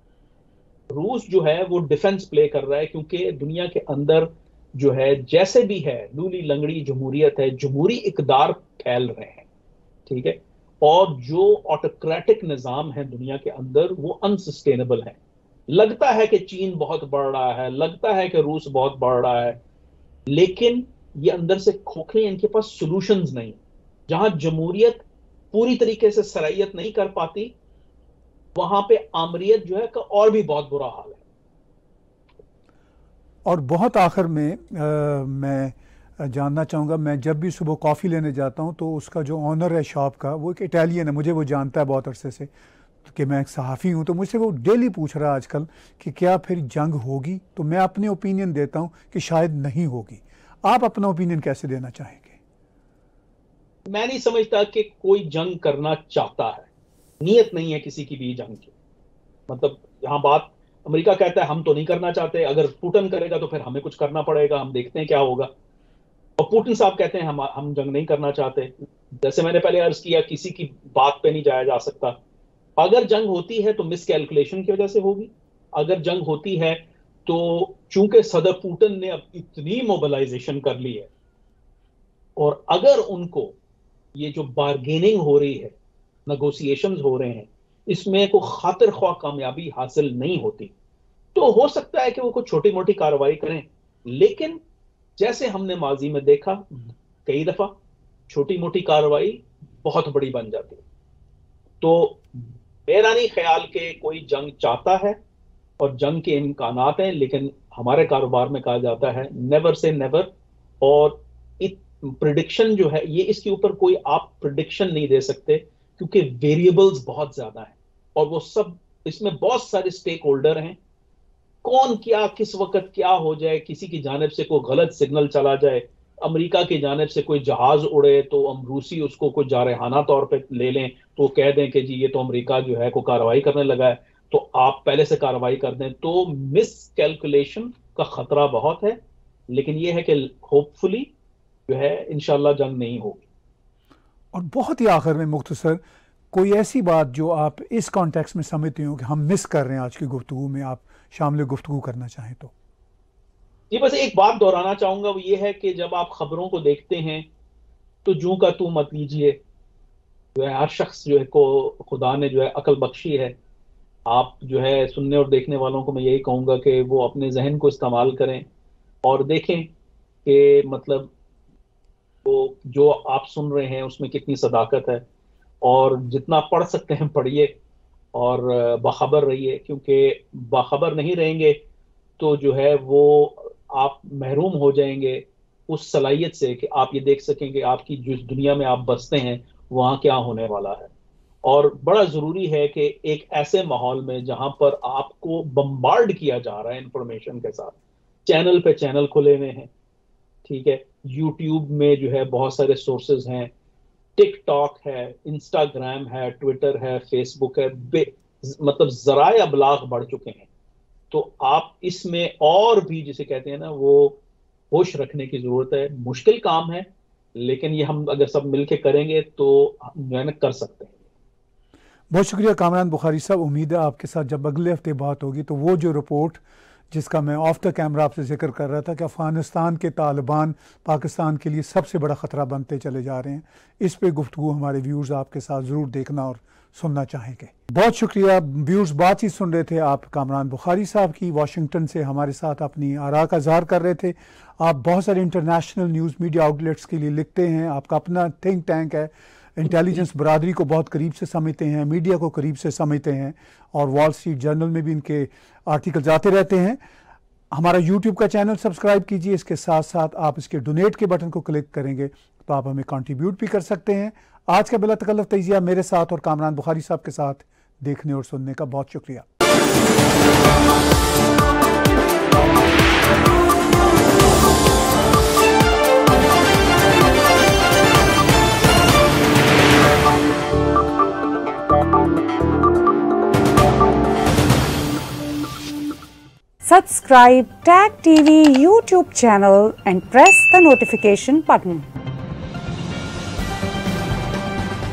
روس جو ہے وہ ڈیفنس پلے کر رہا ہے، کیونکہ دنیا کے اندر جو ہے جیسے بھی ہے لولی لنگڑی جمہوریت ہے، جمہوری اقدار پھیل رہے ہیں، ٹھیک ہے، اور جو آٹوکریٹک نظام ہے دنیا کے اندر وہ انسسٹینیبل ہے۔ لگتا ہے کہ چین بہت بڑھ رہا ہے، لگتا ہے کہ روس بہت بڑھ رہا ہے، لیکن یہ اندر سے کھوکھلے، ان کے پاس سولوشنز نہیں۔ جہاں جمہوریت پوری طریقے سے سرائیت نہیں کر پاتی، وہاں پہ آمریت جو ہے کا اور بھی بہت برا حال ہے۔ اور بہت آخر میں میں جاننا چاہوں گا، میں جب بھی صبح کافی لینے جاتا ہوں تو اس کا جو آنر ہے شاپ کا، وہ ایک اٹیلین ہے، مجھے وہ جانتا ہے بہت عرصے سے کہ میں ایک صحافی ہوں، تو مجھ سے وہ ڈیلی پوچھ رہا ہے آج کل کہ کیا پھر جنگ ہوگی؟ تو میں اپنے اوپینین دیتا ہوں کہ شاید نہیں ہوگی۔ آپ اپنا اوپینین کیسے دینا چاہیں گے؟ میں نہیں سمجھتا کہ کوئی جنگ کرنا چاہتا ہے، نیت نہیں ہے کسی کی بھی جنگ کی۔ مطلب یہاں بات امریکہ کہتا ہے ہم تو نہیں کرنا چاہتے، اگر پوٹن کرے گا تو پھر ہمیں کچھ کرنا پڑے گا، ہم دیکھتے ہیں کیا ہوگا۔ اور پوٹن صاحب کہتے ہیں ہم جنگ نہیں کرنا چاہتے۔ جیسے میں نے پہلے عرض کیا، کسی کی بات پہ نہیں جایا جا سکتا۔ اگر جنگ ہوتی ہے تو مس کیلکولیشن کی وجہ سے ہوگی۔ اگر جنگ ہوتی ہے تو چونکہ صدر پوٹن نے اب اتنی موبلائزیشن کر لی ہے، اور اگر ان کو یہ جو بارگیننگ ہو رہی ہے، نیگوسیشنز ہو رہے ہیں، اس میں کوئی خاطر خواہ کامیابی حاصل نہیں ہوتی، تو ہو سکتا ہے کہ وہ کوئی چھوٹی موٹی کارروائی کریں، لیکن جیسے ہم نے ماضی میں دیکھا کئی دفعہ چھوٹی موٹی کارروائی بہت بڑی بن جاتی ہے۔ تو میرا نہیں خیال کہ کوئی جنگ چاہتا ہے، اور جنگ کے امکانات ہیں، لیکن हमारे कारोबार में कहा जाता है नेवर से नेवर, और प्रिडिक्शन जो है ये, इसके ऊपर कोई आप प्रिडिक्शन नहीं दे सकते क्योंकि वेरिएबल्स बहुत ज्यादा हैं और वो सब, इसमें बहुत सारे स्टेक होल्डर हैं। कौन क्या किस वक्त क्या हो जाए, किसी की जानिब से कोई गलत सिग्नल चला जाए, अमेरिका की जानिब से कोई जहाज उड़े तो हम रूसी उसको कोई जारहाना तौर पे ले लें तो कह दें कि जी ये तो अमेरिका जो है कोई कार्रवाई करने लगा है, तो आप पहले से कार्रवाई कर दें, तो मिस कैलकुलेशन का खतरा बहुत है। लेकिन ये है कि होपफुली जो है इंशाल्लाह जंग नहीं होगी। और बहुत ही आखिर में मुख्तसर कोई ऐसी बात जो आप इस कॉन्टेक्स्ट में समझते हो कि हम मिस कर रहे हैं आज की गुफ्तगू में, आप शामिल गुफ्तगू करना चाहें तो? ये बस एक बात दोहराना चाहूंगा, वो ये है कि जब आप खबरों को देखते हैं तो जूं का तू मत लीजिए। जो है हर शख्स जो है को खुदा ने जो है अकल बख्शी है। आप जो है सुनने और देखने वालों को मैं यही कहूंगा कि वो अपने जहन को इस्तेमाल करें और देखें कि मतलब वो जो आप सुन रहे हैं उसमें कितनी सदाकत है, और जितना पढ़ सकते हैं पढ़िए और बाखबर रहिए, क्योंकि बाखबर नहीं रहेंगे तो जो है वो आप महरूम हो जाएंगे उस सलाहियत से कि आप ये देख सकें कि आपकी जिस दुनिया में आप बसते हैं वहाँ क्या होने वाला है। और बड़ा ज़रूरी है कि एक ऐसे माहौल में जहाँ पर आपको बम्बार्ड किया जा रहा है इंफॉर्मेशन के साथ, चैनल पे चैनल खुले हुए हैं, ठीक है, यूट्यूब में जो है बहुत सारे सोर्सेज हैं, टिकटॉक है, इंस्टाग्राम है, ट्विटर है, फेसबुक है, मतलब ज़राए अबलाग बढ़ चुके हैं। तो आप इसमें और भी जिसे कहते हैं ना वो होश रखने की ज़रूरत है। मुश्किल काम है लेकिन ये हम अगर सब मिलके करेंगे तो मेहनत कर सकते हैं। बहुत शुक्रिया कामरान बुखारी साहब। उम्मीद है आपके साथ जब अगले हफ्ते बात होगी तो वो जो रिपोर्ट जिसका मैं ऑफ द कैमरा आपसे जिक्र कर रहा था कि अफ़गानिस्तान के तालिबान पाकिस्तान के लिए सबसे बड़ा ख़तरा बनते चले जा रहे हैं, इस पे गुफ्तगू हमारे व्यूअर्स आपके साथ ज़रूर देखना और सुनना चाहेंगे। बहुत शुक्रिया व्यूअर्स, बातचीत सुन रहे थे आप कामरान बुखारी साहब की, वाशिंगटन से हमारे साथ अपनी आरा का इज़हार कर रहे थे। आप बहुत सारे इंटरनेशनल न्यूज़ मीडिया आउटलेट्स के लिए लिखते हैं, आपका अपना थिंक टैंक है, इंटेलिजेंस बरादरी को बहुत करीब से समझते हैं, मीडिया को करीब से समझते हैं, और वॉल स्ट्रीट जर्नल में भी इनके आर्टिकल्स आते रहते हैं। हमारा यूट्यूब का चैनल सब्सक्राइब कीजिए, इसके साथ साथ आप इसके डोनेट के बटन को क्लिक करेंगे तो आप हमें कंट्रीब्यूट भी कर सकते हैं। आज का बिला तकल्लुफ़ तजिया मेरे साथ और कामरान बुखारी साहब के साथ देखने और सुनने का बहुत शुक्रिया। Subscribe TAG TV YouTube channel and press the notification button.